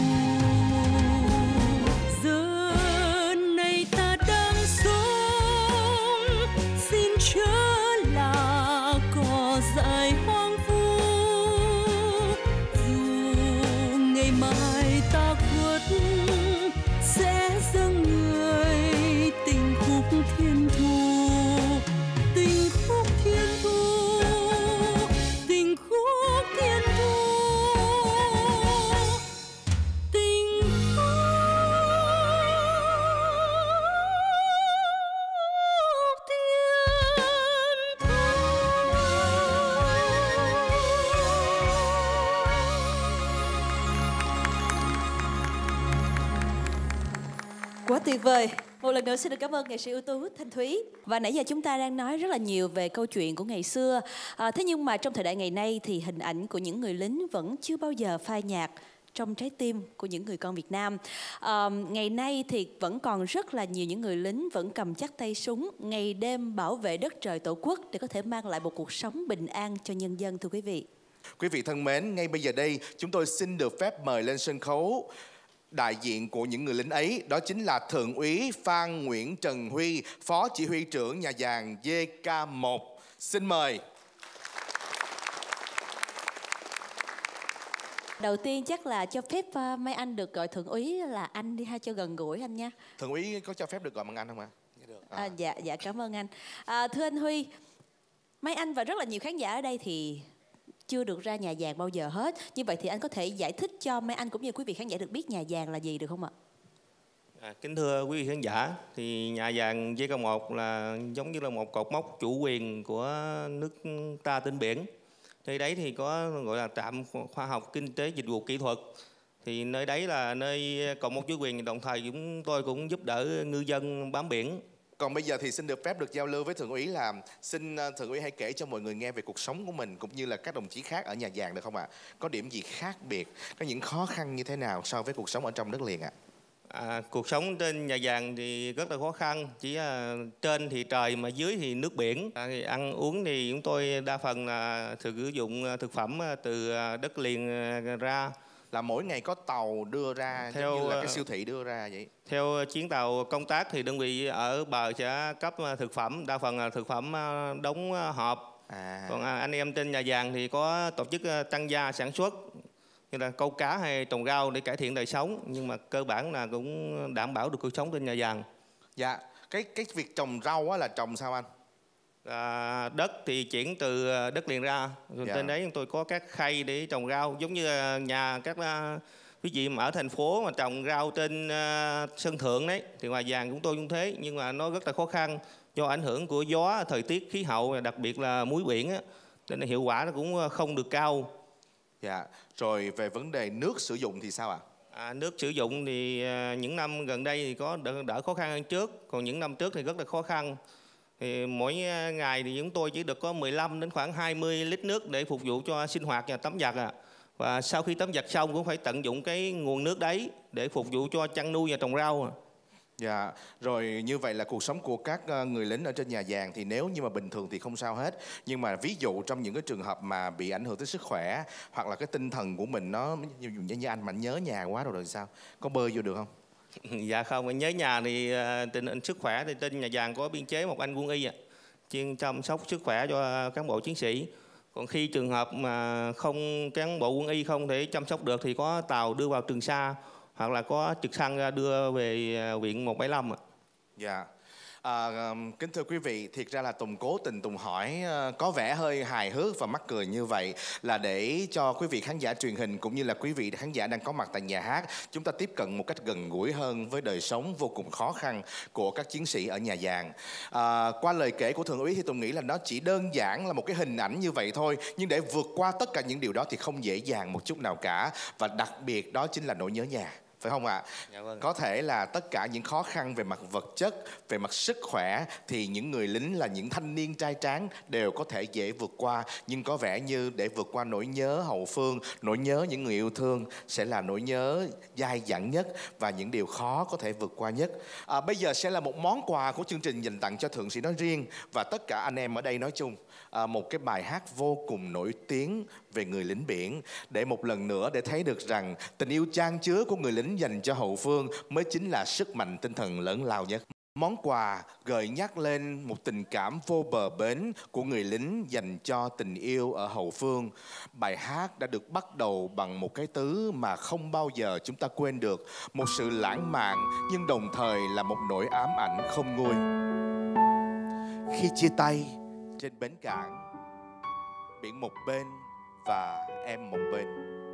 Giờ này ta đang sống, xin chớ là cỏ dại hoang vu, dù ngày mai ta khuất sẽ dâng người tình khúc thiên thu, tình khúc thiên thu, tình khúc thiên thu, tình khúc thiên thu. Quá tuyệt vời. Một lần nữa xin được cảm ơn nghệ sĩ ưu tú Thanh Thúy. Và nãy giờ chúng ta đang nói rất là nhiều về câu chuyện của ngày xưa. À, thế nhưng mà trong thời đại ngày nay thì hình ảnh của những người lính vẫn chưa bao giờ phai nhạt trong trái tim của những người con Việt Nam. À, ngày nay thì vẫn còn rất là nhiều những người lính vẫn cầm chắc tay súng, ngày đêm bảo vệ đất trời tổ quốc để có thể mang lại một cuộc sống bình an cho nhân dân, thưa quý vị. Quý vị thân mến, ngay bây giờ đây chúng tôi xin được phép mời lên sân khấu đại diện của những người lính ấy, đó chính là Thượng úy Phan Nguyễn Trần Huy, Phó Chỉ huy trưởng nhà giàn D K một. Xin mời. Đầu tiên chắc là cho phép uh, mấy anh được gọi Thượng úy là anh đi ha, cho gần gũi anh nha. Thượng úy có cho phép được gọi bằng anh không ạ? Dạ được. À, dạ, dạ cảm ơn anh. À, thưa anh Huy, mấy anh và rất là nhiều khán giả ở đây thì chưa được ra nhà giàn bao giờ hết. Như vậy thì anh có thể giải thích cho mấy anh cũng như quý vị khán giả được biết nhà giàn là gì được không ạ? À, kính thưa quý vị khán giả, thì nhà giàn D K một là giống như là một cột mốc chủ quyền của nước ta trên biển. Nơi đấy thì có gọi là trạm khoa học kinh tế dịch vụ kỹ thuật. Thì nơi đấy là nơi cột mốc chủ quyền, đồng thời chúng tôi cũng giúp đỡ ngư dân bám biển. Còn bây giờ thì xin được phép được giao lưu với Thượng úy, là xin Thượng úy hãy kể cho mọi người nghe về cuộc sống của mình cũng như là các đồng chí khác ở nhà giàn được không ạ? Có điểm gì khác biệt, có những khó khăn như thế nào so với cuộc sống ở trong đất liền ạ? À, cuộc sống trên nhà giàn thì rất là khó khăn, chỉ là trên thì trời mà dưới thì nước biển. À, thì ăn uống thì chúng tôi đa phần là sử dụng thực phẩm từ đất liền ra. Là mỗi ngày có tàu đưa ra, theo giống như là cái siêu thị đưa ra vậy? Theo chuyến tàu công tác thì đơn vị ở bờ sẽ cấp thực phẩm, đa phần là thực phẩm đóng hộp. À. Còn anh em trên nhà giàn thì có tổ chức tăng gia sản xuất như là câu cá hay trồng rau để cải thiện đời sống, nhưng mà cơ bản là cũng đảm bảo được cuộc sống trên nhà giàn. Dạ, cái cái việc trồng rau á là trồng sao anh? À, đất thì chuyển từ đất liền ra, rồi dạ. Trên đấy chúng tôi có các khay để trồng rau, giống như nhà các quý vị mà ở thành phố mà trồng rau trên uh, sân thượng đấy, thì ngoài giàn chúng tôi cũng thế, nhưng mà nó rất là khó khăn do ảnh hưởng của gió, thời tiết, khí hậu, đặc biệt là muối biển á, nên là hiệu quả nó cũng không được cao. Dạ, rồi về vấn đề nước sử dụng thì sao ạ? À, nước sử dụng thì uh, những năm gần đây thì có đỡ, đỡ khó khăn hơn trước, còn những năm trước thì rất là khó khăn. Thì mỗi ngày thì chúng tôi chỉ được có mười lăm đến khoảng hai mươi lít nước để phục vụ cho sinh hoạt và tắm giặt à. Và sau khi tắm giặt xong cũng phải tận dụng cái nguồn nước đấy để phục vụ cho chăn nuôi và trồng rau à. Dạ, rồi như vậy là cuộc sống của các người lính ở trên nhà giàn thì nếu như mà bình thường thì không sao hết. Nhưng mà ví dụ trong những cái trường hợp mà bị ảnh hưởng tới sức khỏe hoặc là cái tinh thần của mình nó như, như anh mà nhớ nhà quá rồi rồi sao? Có bơi vô được không? Dạ không, em nhớ nhà thì tình hình sức khỏe thì trên nhà giàng có biên chế một anh quân y ạ, chuyên chăm sóc sức khỏe cho cán bộ chiến sĩ. Còn khi trường hợp mà không cán bộ quân y không thể chăm sóc được thì có tàu đưa vào Trường Sa hoặc là có trực thăng ra đưa về viện một bảy lăm ạ. Dạ. À, kính thưa quý vị, thiệt ra là Tùng cố tình Tùng hỏi có vẻ hơi hài hước và mắc cười như vậy là để cho quý vị khán giả truyền hình cũng như là quý vị khán giả đang có mặt tại nhà hát, chúng ta tiếp cận một cách gần gũi hơn với đời sống vô cùng khó khăn của các chiến sĩ ở nhà giàng. À, qua lời kể của Thượng úy thì Tùng nghĩ là nó chỉ đơn giản là một cái hình ảnh như vậy thôi, nhưng để vượt qua tất cả những điều đó thì không dễ dàng một chút nào cả, và đặc biệt đó chính là nỗi nhớ nhà. Phải không ạ? Dạ vâng. Có thể là tất cả những khó khăn về mặt vật chất, về mặt sức khỏe thì những người lính là những thanh niên trai tráng đều có thể dễ vượt qua. Nhưng có vẻ như để vượt qua nỗi nhớ hậu phương, nỗi nhớ những người yêu thương sẽ là nỗi nhớ dai dẳng nhất và những điều khó có thể vượt qua nhất. À, bây giờ sẽ là một món quà của chương trình dành tặng cho thượng sĩ nói riêng và tất cả anh em ở đây nói chung. À, một cái bài hát vô cùng nổi tiếng về người lính biển, để một lần nữa để thấy được rằng tình yêu chan chứa của người lính dành cho hậu phương mới chính là sức mạnh tinh thần lớn lao nhất. Món quà gợi nhắc lên một tình cảm vô bờ bến của người lính dành cho tình yêu ở hậu phương. Bài hát đã được bắt đầu bằng một cái tứ mà không bao giờ chúng ta quên được, một sự lãng mạn nhưng đồng thời là một nỗi ám ảnh không nguôi. Khi chia tay trên bến cảng, biển một bên và em một bên.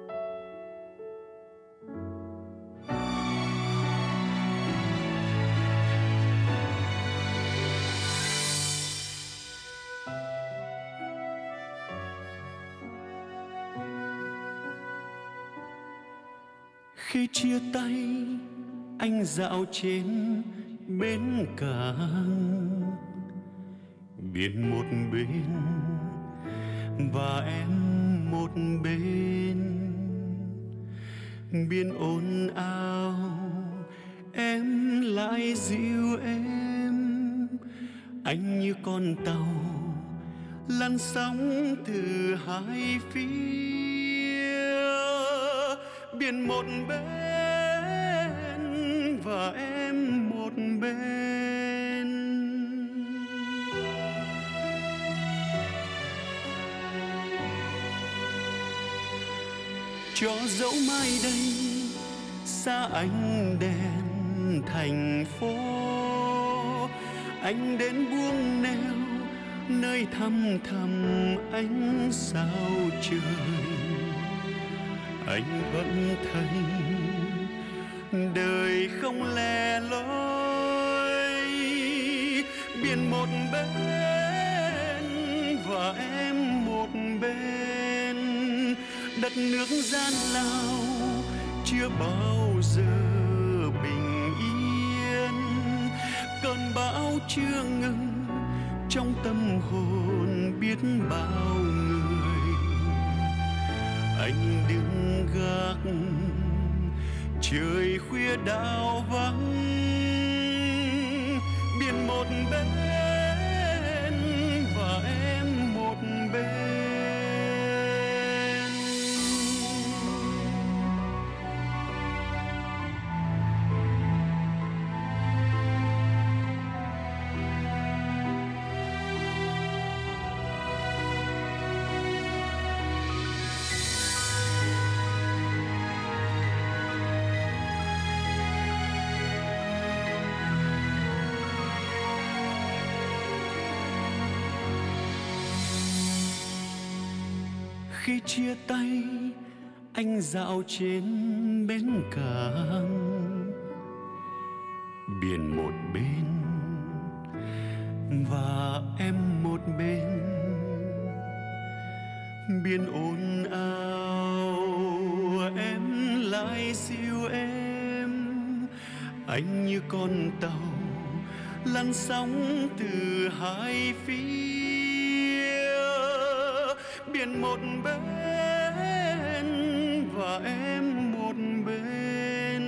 Khi chia tay anh dạo trên bến cảng, biển một bên và em một bên. Biển ồn ào em lại dịu êm, anh như con tàu lăn sóng từ hai phía. Biển một bên và em một bên. Cho dẫu mai đây xa ánh đèn thành phố, anh đến buông neo nơi thăm thầm ánh sao trời. Anh vẫn thấy đời không lẻ loi, biển một bên và em một bên. Đất nước gian lao chưa bao giờ bình yên, cơn bão chưa ngừng trong tâm hồn biết bao người. Anh đứng gác trời khuya đào vắng, biển một bên và em một bên. Khi chia tay anh dạo trên bến cảng, biển một bên và em một bên. Biển ồn ào em lại dịu em, anh như con tàu lăn sóng từ hai phía. Biển một bên và em một bên.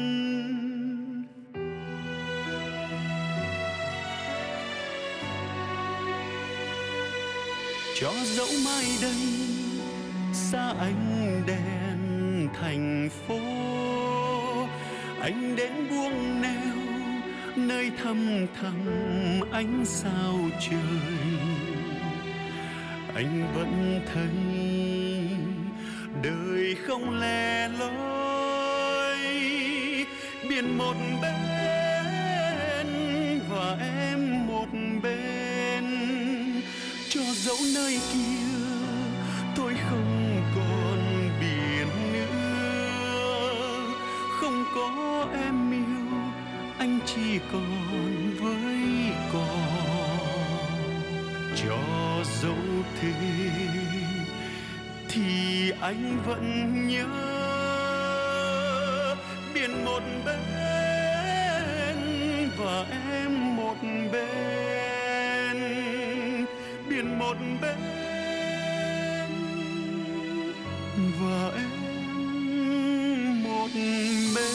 Cho dẫu mai đây xa ánh đèn thành phố, anh đến buông neo nơi thăm thẳm ánh sao trời. Anh vẫn thấy đời không lẻ loi, biển một bên và em một bên, cho dẫu nơi kia tôi không còn biển nữa, không có em yêu anh chỉ còn với cỏ. Cho dẫu thế thì anh vẫn nhớ biển một bên và em một bên, biển một bên và em một bên.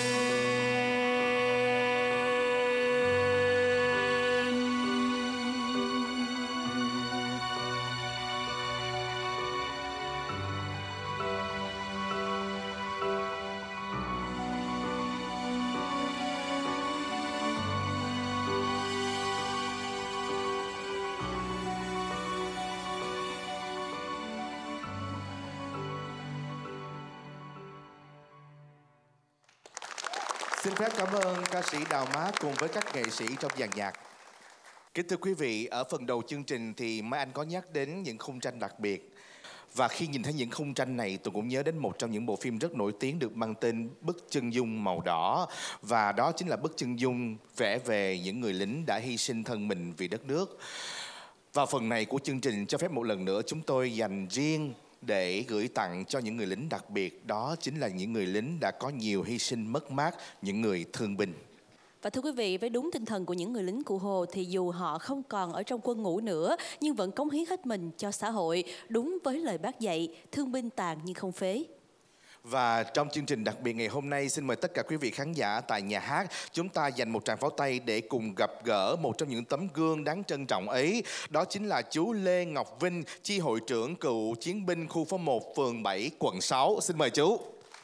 Xin phép cảm ơn ca sĩ Đào Má cùng với các nghệ sĩ trong dàn nhạc. Kính thưa quý vị, ở phần đầu chương trình thì Mai Anh có nhắc đến những khung tranh đặc biệt. Và khi nhìn thấy những khung tranh này, tôi cũng nhớ đến một trong những bộ phim rất nổi tiếng được mang tên Bức chân dung màu đỏ. Và đó chính là bức chân dung vẽ về những người lính đã hy sinh thân mình vì đất nước. Và phần này của chương trình cho phép một lần nữa chúng tôi dành riêng để gửi tặng cho những người lính đặc biệt. Đó chính là những người lính đã có nhiều hy sinh mất mát, những người thương binh. Và thưa quý vị, với đúng tinh thần của những người lính Cụ Hồ thì dù họ không còn ở trong quân ngũ nữa nhưng vẫn cống hiến hết mình cho xã hội, đúng với lời Bác dạy, thương binh tàn nhưng không phế. Và trong chương trình đặc biệt ngày hôm nay, xin mời tất cả quý vị khán giả tại nhà hát, chúng ta dành một tràng pháo tay để cùng gặp gỡ một trong những tấm gương đáng trân trọng ấy. Đó chính là chú Lê Ngọc Vinh, chi hội trưởng cựu chiến binh khu phố một, phường bảy, quận sáu. Xin mời chú.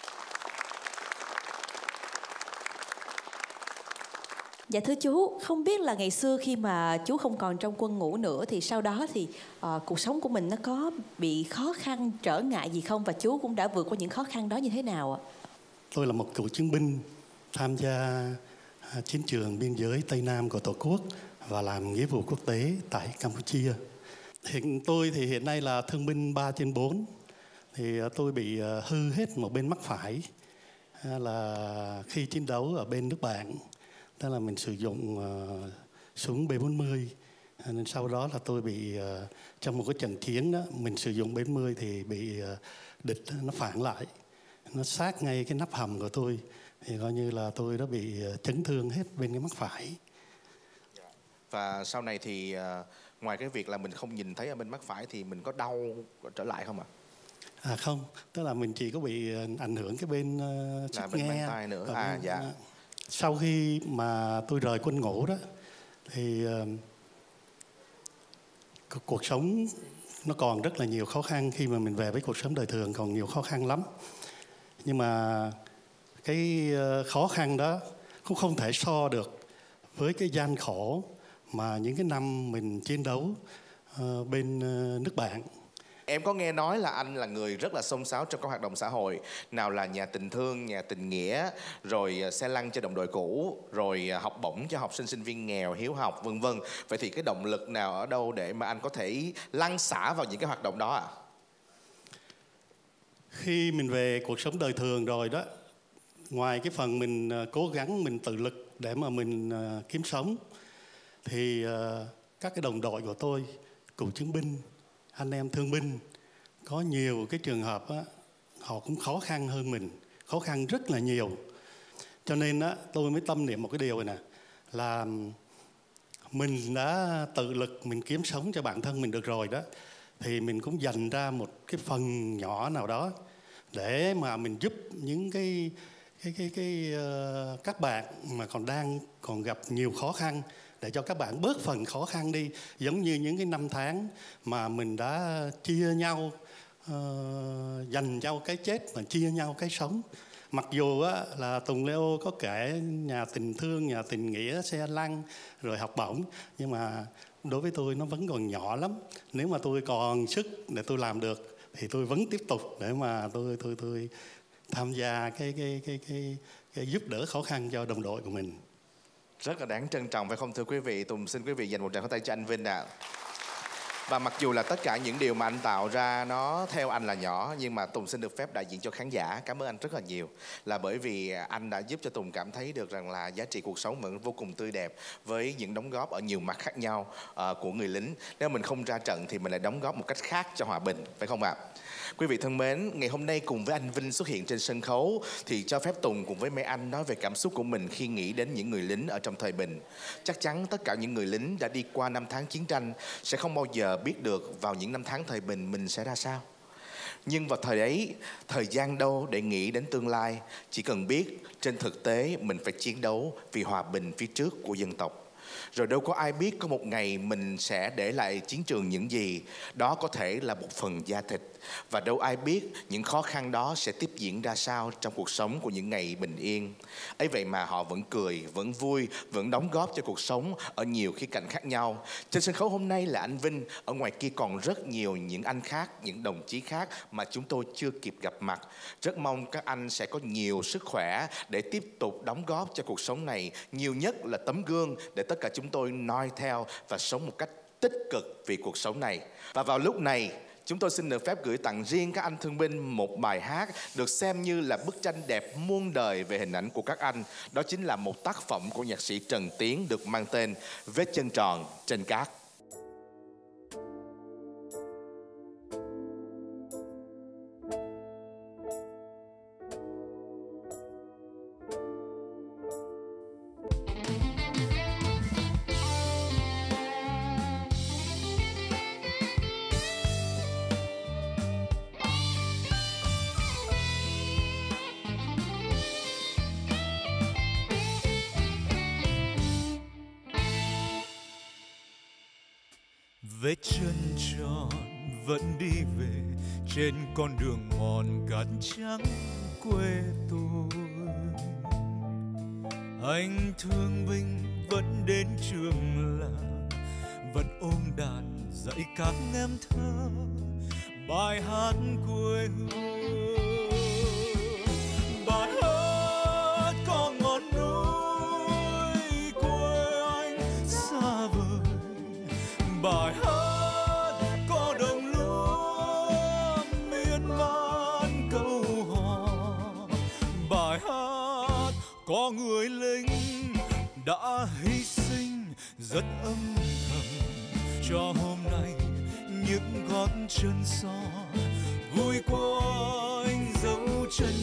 Dạ thưa chú, không biết là ngày xưa khi mà chú không còn trong quân ngũ nữa thì sau đó thì uh, cuộc sống của mình nó có bị khó khăn, trở ngại gì không? Và chú cũng đã vượt qua những khó khăn đó như thế nào ạ? Tôi là một cựu chiến binh tham gia chiến trường biên giới Tây Nam của Tổ quốc và làm nghĩa vụ quốc tế tại Campuchia. Hiện tôi thì hiện nay là thương binh ba trên bốn. Thì tôi bị hư hết một bên mắt phải là khi chiến đấu ở bên nước bạn. Tức là mình sử dụng uh, súng B bốn mươi, nên sau đó là tôi bị uh, trong một cái trận chiến đó mình sử dụng B bốn mươi thì bị uh, địch nó phản lại, nó sát ngay cái nắp hầm của tôi, thì coi như là tôi đã bị uh, chấn thương hết bên cái mắt phải. Và sau này thì uh, ngoài cái việc là mình không nhìn thấy ở bên mắt phải thì mình có đau trở lại không ạ? À không, tức là mình chỉ có bị ảnh hưởng cái bên uh, là bên nghe tai nữa. À bên, dạ. Uh, Sau khi mà tôi rời quân ngũ đó thì uh, cuộc sống nó còn rất là nhiều khó khăn. Khi mà mình về với cuộc sống đời thường còn nhiều khó khăn lắm. Nhưng mà cái uh, khó khăn đó cũng không thể so được với cái gian khổ mà những cái năm mình chiến đấu uh, bên uh, nước bạn. Em có nghe nói là anh là người rất là xông xáo trong các hoạt động xã hội. Nào là nhà tình thương, nhà tình nghĩa, rồi xe lăn cho đồng đội cũ, rồi học bổng cho học sinh sinh viên nghèo, hiếu học, vân vân. Vậy thì cái động lực nào ở đâu để mà anh có thể lăn xả vào những cái hoạt động đó ạ? À? Khi mình về cuộc sống đời thường rồi đó, ngoài cái phần mình cố gắng mình tự lực để mà mình kiếm sống, thì các cái đồng đội của tôi, cựu chiến binh, anh em thương binh, có nhiều cái trường hợp á, họ cũng khó khăn hơn mình, khó khăn rất là nhiều. Cho nên á, tôi mới tâm niệm một cái điều này nè, là mình đã tự lực mình kiếm sống cho bản thân mình được rồi đó, thì mình cũng dành ra một cái phần nhỏ nào đó để mà mình giúp những cái cái cái cái uh, các bạn mà còn đang còn gặp nhiều khó khăn, để cho các bạn bớt phần khó khăn đi, giống như những cái năm tháng mà mình đã chia nhau, uh, dành nhau cái chết và chia nhau cái sống. Mặc dù á, là Tùng Leo có kể nhà tình thương, nhà tình nghĩa, xe lăn, rồi học bổng, nhưng mà đối với tôi nó vẫn còn nhỏ lắm. Nếu mà tôi còn sức để tôi làm được thì tôi vẫn tiếp tục để mà tôi tôi tôi tham gia cái cái cái cái, cái giúp đỡ khó khăn cho đồng đội của mình. Rất là đáng trân trọng phải không thưa quý vị? Tùng xin quý vị dành một tràng pháo tay cho anh Vinh ạ. À. Và mặc dù là tất cả những điều mà anh tạo ra nó theo anh là nhỏ, nhưng mà Tùng xin được phép đại diện cho khán giả cảm ơn anh rất là nhiều. Là bởi vì anh đã giúp cho Tùng cảm thấy được rằng là giá trị cuộc sống vẫn vô cùng tươi đẹp với những đóng góp ở nhiều mặt khác nhau uh, của người lính. Nếu mình không ra trận thì mình lại đóng góp một cách khác cho hòa bình, phải không ạ? Quý vị thân mến, ngày hôm nay cùng với anh Vinh xuất hiện trên sân khấu thì cho phép Tùng cùng với mấy anh nói về cảm xúc của mình khi nghĩ đến những người lính ở trong thời bình. Chắc chắn tất cả những người lính đã đi qua năm tháng chiến tranh sẽ không bao giờ biết được vào những năm tháng thời bình mình sẽ ra sao. Nhưng vào thời ấy, thời gian đâu để nghĩ đến tương lai, chỉ cần biết trên thực tế mình phải chiến đấu vì hòa bình phía trước của dân tộc. Rồi đâu có ai biết có một ngày mình sẽ để lại chiến trường những gì. Đó có thể là một phần da thịt. Và đâu ai biết những khó khăn đó sẽ tiếp diễn ra sao trong cuộc sống của những ngày bình yên. Ấy vậy mà họ vẫn cười, vẫn vui, vẫn đóng góp cho cuộc sống ở nhiều khía cạnh khác nhau. Trên sân khấu hôm nay là anh Vinh, ở ngoài kia còn rất nhiều những anh khác, những đồng chí khác mà chúng tôi chưa kịp gặp mặt. Rất mong các anh sẽ có nhiều sức khỏe để tiếp tục đóng góp cho cuộc sống này. Nhiều nhất là tấm gương để tất cả chúng tôi noi theo và sống một cách tích cực vì cuộc sống này. Và vào lúc này, chúng tôi xin được phép gửi tặng riêng các anh thương binh một bài hát được xem như là bức tranh đẹp muôn đời về hình ảnh của các anh. Đó chính là một tác phẩm của nhạc sĩ Trần Tiến được mang tên Vết chân tròn trên cát. Vết chân tròn vẫn đi về trên con đường mòn cát trắng quê tôi. Anh thương binh vẫn đến trường làng, vẫn ôm đàn dạy các em thơ bài hát quê hương. Bài hát có ngọn núi quê anh xa vời, bài hát có đồng lúa miên man câu hò, bài hát có người lính đã hy sinh rất âm thầm cho hôm nay những gót chân son vui quanh dấu chân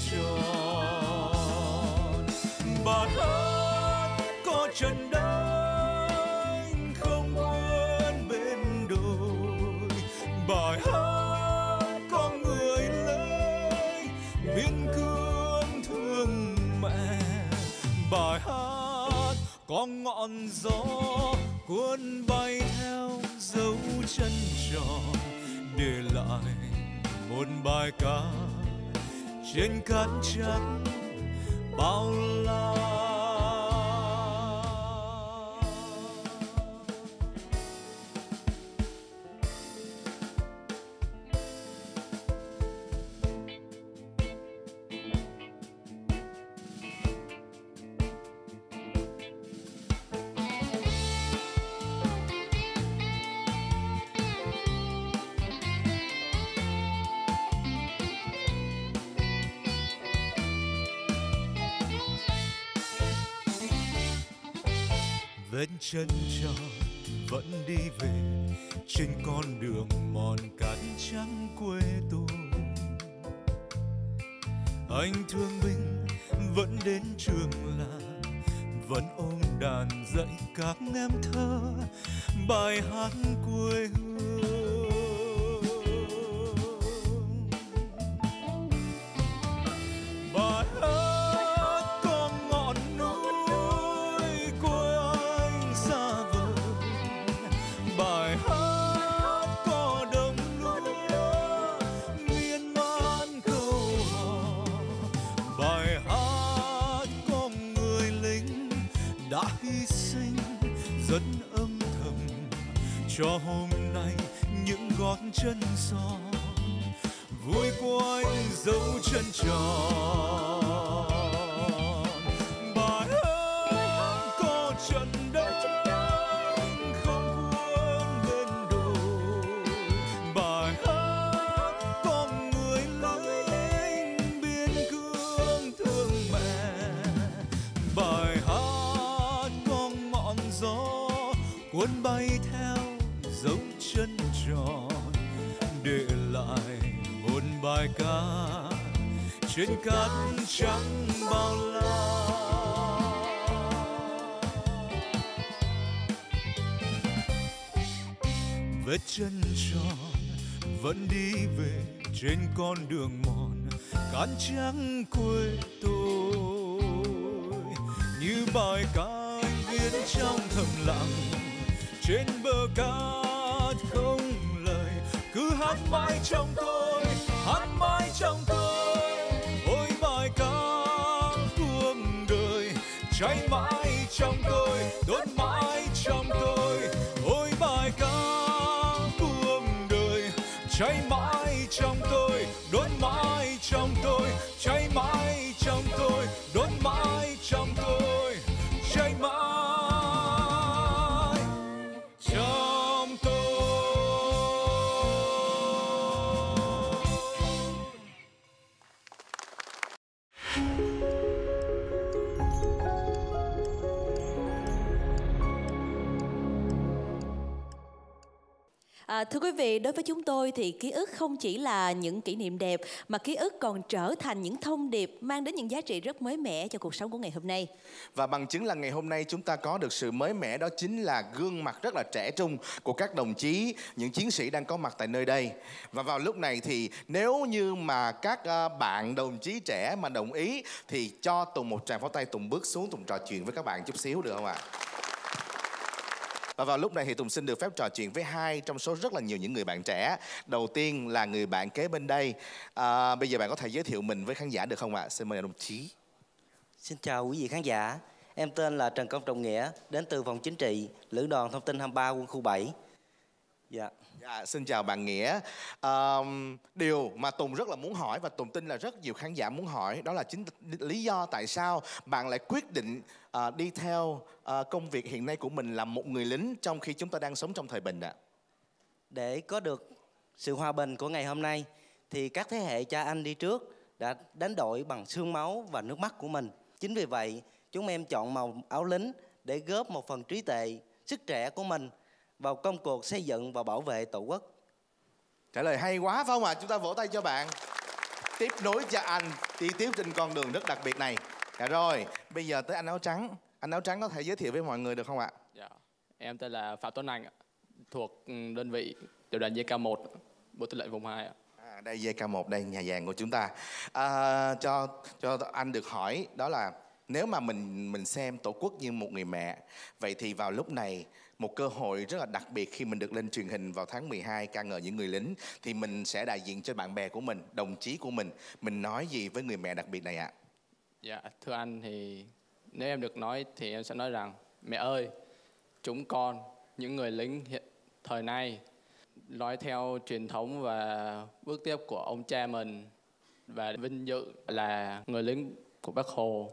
tròn. Bài hát có trận đánh không quên bên đồi, bài hát có người lính biên cương thương mẹ, bài hát có ngọn gió cuốn bay theo dấu chân tròn để lại một bài ca trên cát trắng bao la. Vết chân tròn vẫn đi về trên con đường mòn cát trắng quê tôi. Anh thương binh vẫn đến trường làng, vẫn ôm đàn dạy các em thơ bài hát quê hương. Bài hát có ngọn núi quê anh xa vời, bài hát có đồng lúa miên man câu hò, bài đã hy sinh rất âm thầm cho hôm nay những gót chân son vui quanh dấu chân tròn. Bài hát có trận đánh không quân bên đồi, bài hát có người lính biên cương thương mẹ, bài hát có ngọn gió cuốn bay theo dấu chân tròn để lại một bài ca trên cát trắng bao la. Vết chân tròn vẫn đi về trên con đường mòn cát trắng quê tôi, như bài ca anh viết trong thầm lặng trên bờ cát không lời, cứ hát mãi trong tôi, hát mãi trong tôi. Ôi bài ca cuộc đời cháy mãi trong tôi, đốt mãi trong tôi. Ôi bài ca cuộc đời cháy mãi trong tôi, đốt mãi trong tôi, cháy mãi trong tôi, đốt mãi trong tôi, cháy mãi trong tôi. À, thưa quý vị, đối với chúng tôi thì ký ức không chỉ là những kỷ niệm đẹp mà ký ức còn trở thành những thông điệp mang đến những giá trị rất mới mẻ cho cuộc sống của ngày hôm nay. Và bằng chứng là ngày hôm nay chúng ta có được sự mới mẻ, đó chính là gương mặt rất là trẻ trung của các đồng chí, những chiến sĩ đang có mặt tại nơi đây. Và vào lúc này thì nếu như mà các bạn đồng chí trẻ mà đồng ý thì cho Tùng một tràng pháo tay, Tùng bước xuống, Tùng trò chuyện với các bạn chút xíu được không ạ? Và vào lúc này thì Tùng xin được phép trò chuyện với hai trong số rất là nhiều những người bạn trẻ. Đầu tiên là người bạn kế bên đây. À, bây giờ bạn có thể giới thiệu mình với khán giả được không ạ? Xin mời đồng chí. Xin chào quý vị khán giả. Em tên là Trần Công Trọng Nghĩa, đến từ phòng chính trị, Lữ đoàn Thông tin hai mươi ba quân khu bảy. Dạ. Dạ, xin chào bạn Nghĩa. À, điều mà Tùng rất là muốn hỏi và Tùng tin là rất nhiều khán giả muốn hỏi, đó là chính lý do tại sao bạn lại quyết định à, đi theo à, công việc hiện nay của mình là một người lính trong khi chúng ta đang sống trong thời bình ạ? Để có được sự hòa bình của ngày hôm nay thì các thế hệ cha anh đi trước đã đánh đổi bằng xương máu và nước mắt của mình. Chính vì vậy chúng em chọn màu áo lính để góp một phần trí tuệ, sức trẻ của mình vào công cuộc xây dựng và bảo vệ Tổ quốc. Trả lời hay quá phải không ạ? Chúng ta vỗ tay cho bạn. Tiếp nối cho anh đi tiếp trên con đường rất đặc biệt này. Dạ rồi, bây giờ tới anh áo trắng. Anh áo trắng có thể giới thiệu với mọi người được không ạ? Dạ, em tên là Phạm Tuấn Anh, thuộc đơn vị tiểu đoàn D K một, Bộ Tư lệnh vùng hai ạ. À, đây D K một, đây nhà vàng của chúng ta. À, cho cho anh được hỏi đó là nếu mà mình mình xem Tổ quốc như một người mẹ, vậy thì vào lúc này một cơ hội rất là đặc biệt khi mình được lên truyền hình vào tháng mười hai ca ngợi những người lính, thì mình sẽ đại diện cho bạn bè của mình, đồng chí của mình, mình nói gì với người mẹ đặc biệt này ạ? Dạ, thưa anh thì nếu em được nói thì em sẽ nói rằng mẹ ơi, chúng con, những người lính hiện thời nay, nói theo truyền thống và bước tiếp của ông cha mình và vinh dự là người lính của Bác Hồ.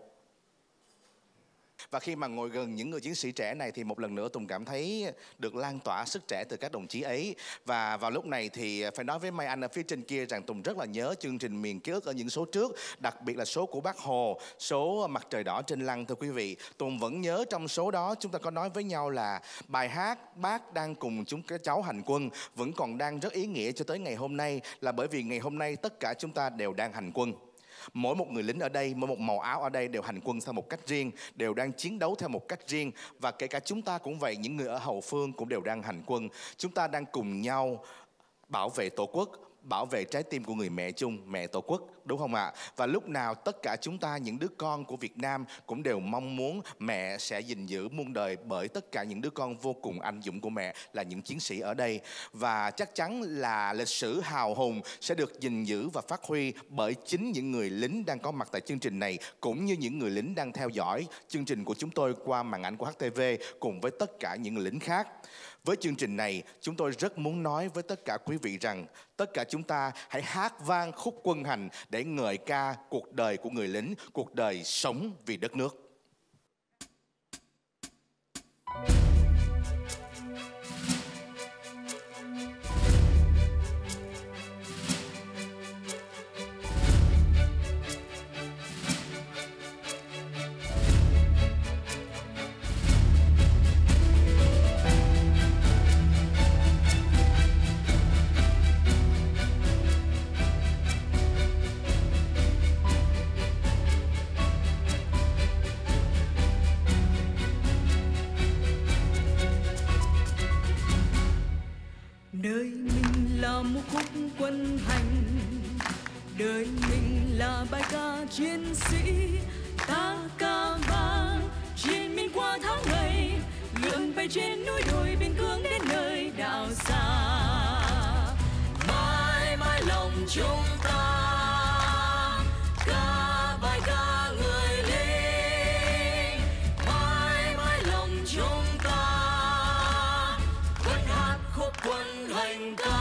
Và khi mà ngồi gần những người chiến sĩ trẻ này thì một lần nữa Tùng cảm thấy được lan tỏa sức trẻ từ các đồng chí ấy. Và vào lúc này thì phải nói với Mai Anh ở phía trên kia rằng Tùng rất là nhớ chương trình Miền Ký ức ở những số trước, đặc biệt là số của Bác Hồ, số Mặt Trời Đỏ Trên Lăng. Thưa quý vị, Tùng vẫn nhớ trong số đó chúng ta có nói với nhau là bài hát Bác đang cùng chúng các cháu hành quân vẫn còn đang rất ý nghĩa cho tới ngày hôm nay, là bởi vì ngày hôm nay tất cả chúng ta đều đang hành quân. Mỗi một người lính ở đây, mỗi một màu áo ở đây đều hành quân theo một cách riêng, đều đang chiến đấu theo một cách riêng. Và kể cả chúng ta cũng vậy, những người ở hậu phương cũng đều đang hành quân. Chúng ta đang cùng nhau bảo vệ Tổ quốc, bảo vệ trái tim của người mẹ chung, mẹ Tổ quốc, đúng không ạ? Và lúc nào tất cả chúng ta, những đứa con của Việt Nam cũng đều mong muốn mẹ sẽ gìn giữ muôn đời, bởi tất cả những đứa con vô cùng anh dũng của mẹ là những chiến sĩ ở đây. Và chắc chắn là lịch sử hào hùng sẽ được gìn giữ và phát huy bởi chính những người lính đang có mặt tại chương trình này, cũng như những người lính đang theo dõi chương trình của chúng tôi qua màn ảnh của hát tê vê cùng với tất cả những người lính khác. Với chương trình này, chúng tôi rất muốn nói với tất cả quý vị rằng tất cả chúng ta hãy hát vang khúc Quân Hành để ngợi ca cuộc đời của người lính, cuộc đời sống vì đất nước. Đời mình là một khúc quân hành, đời mình là bài ca chiến sĩ. Ta ca vang chiến miên qua tháng ngày, lượn bay trên núi đồi biên cương đến nơi đảo xa. Mãi mãi lòng chúng ta ca bài ca người lính, mãi mãi lòng chúng ta vẫn hát khúc quân hành ca.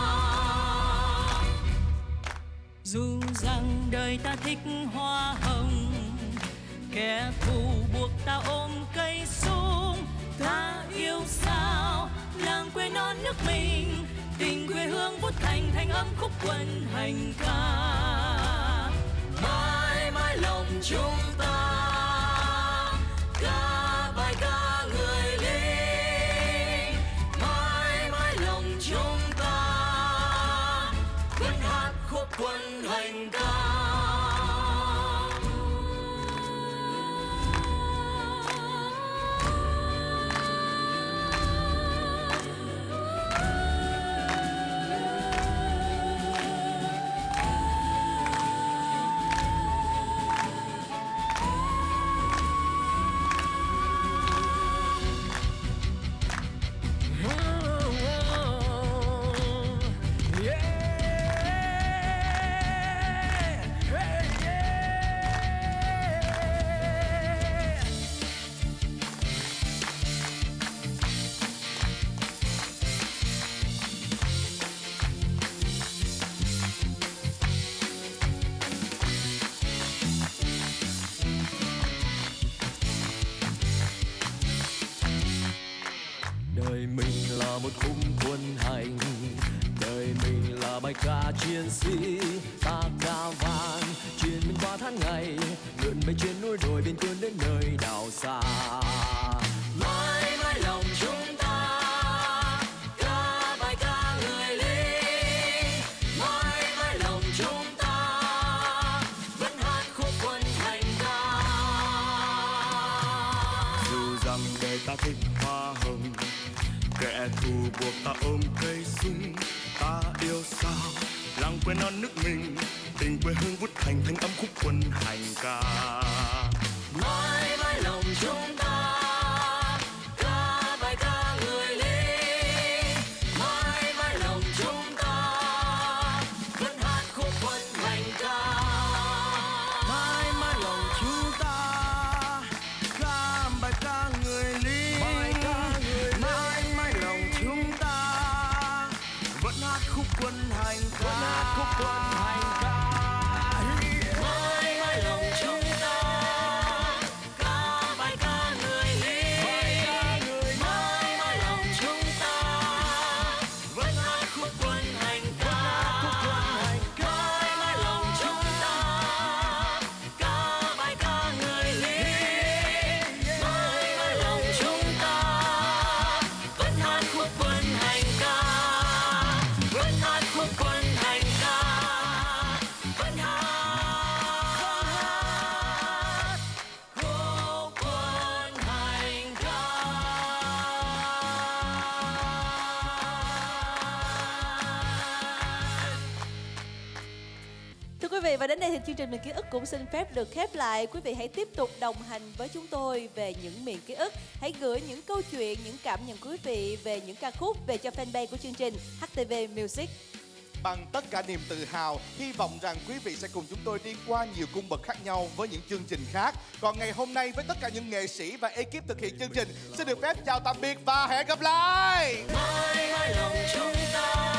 Dù rằng đời ta thích hoa hồng, kẻ thù buộc ta ôm cây súng. Ta yêu sao làng quê non nước mình, tình quê hương vút thành thanh âm khúc quân hành ca. Mãi mãi lòng chúng ta ca bài ca người lính, mãi mãi lòng chúng ta vẫn hát khúc quân hành ca. Đời mình là một khung quân hành, đời mình là bài ca chiến sĩ. Ta ca vang truyền mình qua tháng ngày, lượn bay trên núi đồi biên cương đến nơi đảo xa. Mãi mãi lòng chúng ta ca bài ca người lính, mãi mãi lòng chúng ta vẫn hát khúc quân hành ca. Dù rằng đời ta thích hoa hồng, kẻ thù buộc ta ôm cây súng. Ta yêu sao làng quê non nước mình, tình quê hương vút thành thanh âm khúc quân hành ca. Mãi mãi lòng chúng ta ca bài ca người lính, mãi mãi lòng chúng ta vẫn hát khúc quân hành ca. Mãi mãi lòng chúng ta ca bài ca người lính, mãi mãi lòng chúng ta vẫn hát khúc quân hành ca, vẫn hát khúc quân hành ca. Mãi mãi lòng chúng ta vị, và đến đây thì chương trình Miền Ký ức cũng xin phép được khép lại. Quý vị hãy tiếp tục đồng hành với chúng tôi về những miền ký ức. Hãy gửi những câu chuyện, những cảm nhận của quý vị về những ca khúc về cho fanpage của chương trình hát tê vê Music. Bằng tất cả niềm tự hào, hy vọng rằng quý vị sẽ cùng chúng tôi đi qua nhiều cung bậc khác nhau với những chương trình khác. Còn ngày hôm nay với tất cả những nghệ sĩ và ekip thực hiện chương trình, xin được phép chào tạm biệt và hẹn gặp lại. Mãi mãi lòng chúng ta